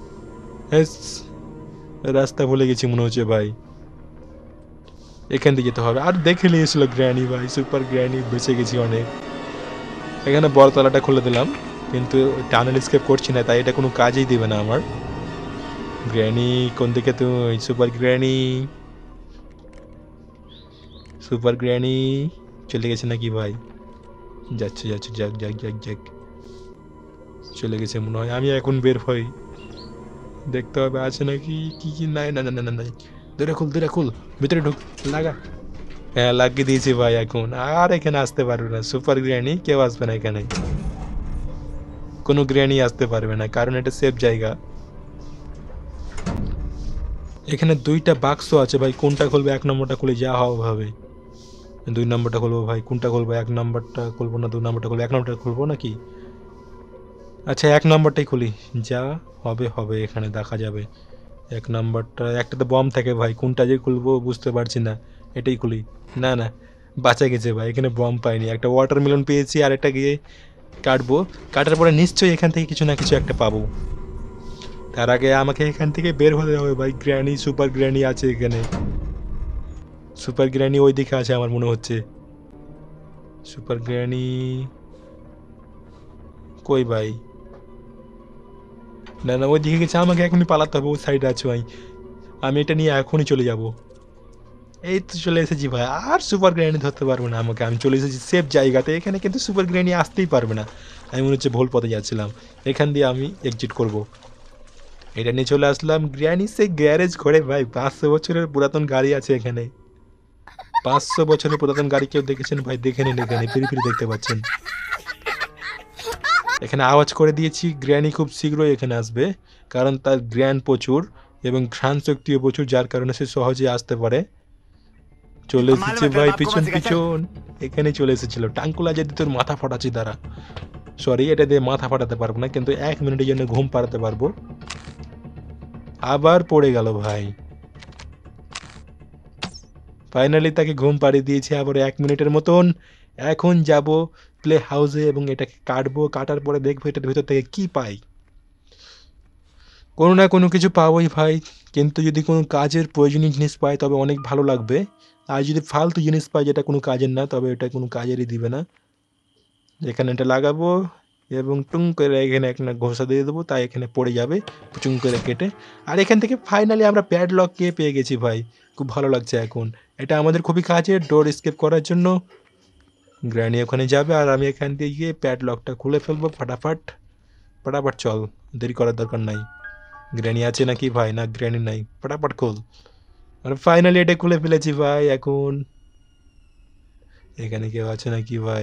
রাস্তা ভুলে গেছি মনে হচ্ছে ভাই। এখান দিয়ে যেতে হবে। আর দেখে নিয়েছিল গ্র্যানি ভাই, সুপার গ্র্যানি, বেঁচে গেছি অনেক। এখানে বড়তলাটা খুলে দিলাম, কিন্তু টানেল স্কেপ করছি না, তাই এটা কোনো কাজেই দেবে না আমার। গ্র্যানি কোন দিকে তুই? সুপার গ্র্যানি, সুপার গ্র্যানি চলে গেছে নাকি ভাই? যাচ্ছে যাচ্ছে, যাক যাক যাক যাক, চলে গেছে মনে হয়। আমি এখন বের হই, দেখতে হবে আছে নাকি কি কি। নাই না না না না নাই। দূরে খুল, দূরে খুল, ভিতরে ঢুক, লাগা। হ্যাঁ লাগিয়ে দিয়েছি ভাই। এখন আর এখানে আসতে পারবে না সুপার গ্র্যানি, কেউ আসবে না এখানে। কোনো গ্র্যানি আসতে পারবে না, কারণ এটা সেফ জায়গা। এখানে দুইটা বাক্স আছে ভাই, কোনটা খুলবে? এক নম্বরটা খুলে যা হবে। দুই নম্বরটা খুলবো ভাই। কোনটা খুলবো? এক নম্বরটা খুলবো না দুই নম্বরটা খুলবো? এক নম্বরটা খুলবো নাকি? আচ্ছা এক নম্বরটাই খুলি, যা হবে হবে, এখানে দেখা যাবে। এক নম্বরটা, একটাতে বম থাকে ভাই, কোনটা যে খুলবো বুঝতে পারছি না। এটাই খুলি। না না, বাঁচা গেছে ভাই, এখানে বম পাইনি। একটা ওয়াটারমেলন পেয়েছি, আর একটা গিয়ে কাটবো। কাটার পরে নিশ্চয়ই এখান থেকে কিছু না কিছু একটা পাবো। তার আগে আমাকে এখান থেকে বের হতে হবে ভাই। গ্র্যানি, সুপার গ্র্যানি আছে এখানে। সুপার গ্র্যানি ওই দিকে আছে আমার মনে হচ্ছে। সুপার গ্র্যানি কই ভাই? না না, ওই দিকে গেছে, আমাকে এখনই পালাতে হবে। ওই সাইডে আছে ভাই, আমি এটা নিয়ে এখনই চলে যাব। এই তো চলে এসেছি ভাই। আর সুপার গ্র্যানি ধরতে পারবে না আমাকে, আমি চলে এসেছি সেফ জায়গাতে। এখানে কিন্তু সুপার গ্র্যানি আসতেই পারবে না। আমি মনে হচ্ছে ভুল পথে যাচ্ছিলাম। এখান দিয়ে আমি এক্সিট করব। এটা নিয়ে চলে আসলাম গ্র্যানি সেই গ্যারেজ ঘরে ভাই। 500 বছরের পুরাতন গাড়ি আছে এখানে। 500 বছরের পুরাতন গাড়ি কেউ দেখেছেন ভাই? দেখে নিন, এখানে ফিরি ফিরি দেখতে পাচ্ছেন। এখানে আওয়াজ করে দিয়েছি, গ্র্যানি খুব শীঘ্রই এখানে আসবে, কারণ তার জ্ঞান প্রচুর এবং ঘ্রাণ শক্তিও প্রচুর, যার কারণে সে সহজেই আসতে পারে। চলে এসেছে ভাই, পিছন পিছন। এখানে চলে এসেছিল। টাঙ্কুলা যদি তোর মাথা ফাটাচ্ছি দ্বারা, সরি এটা দিয়ে মাথা ফাটাতে পারবো না, কিন্তু 1 মিনিটের জন্য ঘুম পাড়াতে পারবো। আবার পড়ে গেল ভাই। ফাইনালি তাকে ঘুম পাড়িয়ে দিয়েছি আবার 1 মিনিটের মতন। এখন যাব প্লে হাউসে এবং এটাকে কাটবো। কাটার পরে দেখবো এটার ভেতর থেকে কি পাই। কোনো না কোনো কিছু পাবোই ভাই, কিন্তু যদি কোনো কাজের প্রয়োজনীয় জিনিস পাই তবে অনেক ভালো লাগবে। আর যদি ফালতু জিনিস পাই যেটা কোনো কাজের না, তবে এটা কোনো কাজেরই দিবে না। এখানে এটা লাগাবো, এবং টুং করে এখানে একটা ঘষা দিয়ে দেবো, তাই এখানে পড়ে যাবে চুং করে কেটে। আর এখান থেকে ফাইনালি আমরা প্যাডলককে পেয়ে গেছি ভাই, খুব ভালো লাগছে এখন। এটা আমাদের খুবই কাজে ডোর স্কেপ করার জন্য। গ্র্যানি ওখানে যাবে আর আমি এখান দিয়ে গিয়ে প্যাডলকটা খুলে ফেলবো ফটাফট। ফটাফট চল, দেরি করার দরকার নাই। গ্র্যানি আছে নাকি ভাই? না, গ্র্যানি নাই, ফটাফট খোল। আর ফাইনালি এটা খুলে ফেলেছি ভাই। এখন এখানে কেউ আছে নাকি ভাই?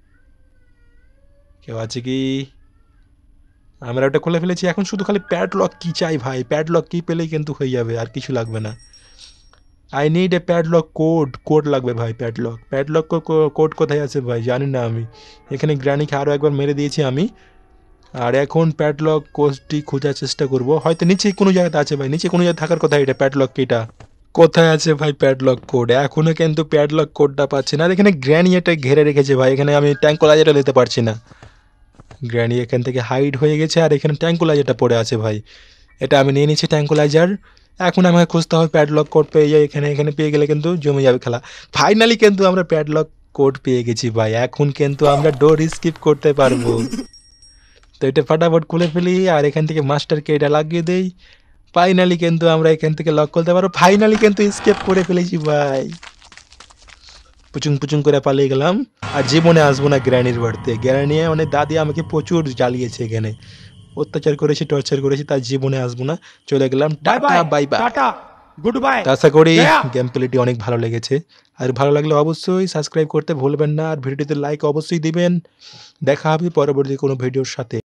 কেউ আছে কি? আমরা ওটা খুলে ফেলেছি। এখন শুধু খালি প্যাডলক কি চাই ভাই, প্যাডলক কি পেলেই কিন্তু হয়ে যাবে, আর কিছু লাগবে না। I need a padlock code, code লাগবে ভাই। প্যাডলক কোড কোথায় আছে ভাই? জানি না আমি। এখানে গ্র্যানিকে আরও একবার মেরে দিয়েছি আমি। আর এখন প্যাডলক কোডটি খোঁজার চেষ্টা করব, হয়তো নিচে কোনো জায়গাতে আছে ভাই, নিচে কোনো জায়গায় থাকার কথা। এটা প্যাডলক কিটা কোথায় আছে ভাই? প্যাডলক কোড এখনো কিন্তু প্যাডলক কোডটা পাচ্ছি না। আর এখানে গ্র্যানি এটা ঘেরে রেখেছে ভাই, এখানে আমি ট্যাঙ্কোলাইজারটা নিতে পারছি না। গ্র্যানি এখান থেকে হাইড হয়ে গেছে আর এখানে ট্যাঙ্কোলাইজারটা পড়ে আছে ভাই। এটা আমি নিয়ে নিচ্ছি ট্যাঙ্কোলাইজার। এখন আমাকে খুঁজতে হবে প্যাডলক কোড। পেয়ে যাই এখানে, এখানে পেয়ে গেলে কিন্তু জমে যাবে খেলা। ফাইনালি কিন্তু আমরা প্যাডলক কোড পেয়ে গেছি ভাই। এখন কিন্তু আমরা ডোর স্কিপ করতে পারবো। তো এটা ফটাফট খুলে ফেলি আর এখান থেকে মাস্টারকে এটা লাগিয়ে দেই। ফাইনালি কিন্তু আমরা এখান থেকে লক করতে পারবো। ফাইনালি কিন্তু স্কেপ করে ফেলেছি ভাই। পুচুং পুচুং করে পালিয়ে গেলাম। আর জীবনে আসবো না গ্র্যানির বাড়িতে। গ্র্যানি মানে দাদি আমাকে প্রচুর জ্বালিয়েছে এখানে, অত্যাচার করেছি, টর্চার করেছি, তার জীবনে আসবো না। চলে গেলাম, tata bye bye, tata goodbye. আশা করি গেম প্লেটি অনেক ভালো লেগেছে। আর ভালো লাগলে অবশ্যই সাবস্ক্রাইব করতে ভুলবেন না, আর ভিডিওতে লাইক অবশ্যই দিবেন। দেখা হবে পরবর্তী কোনো ভিডিওর সাথে।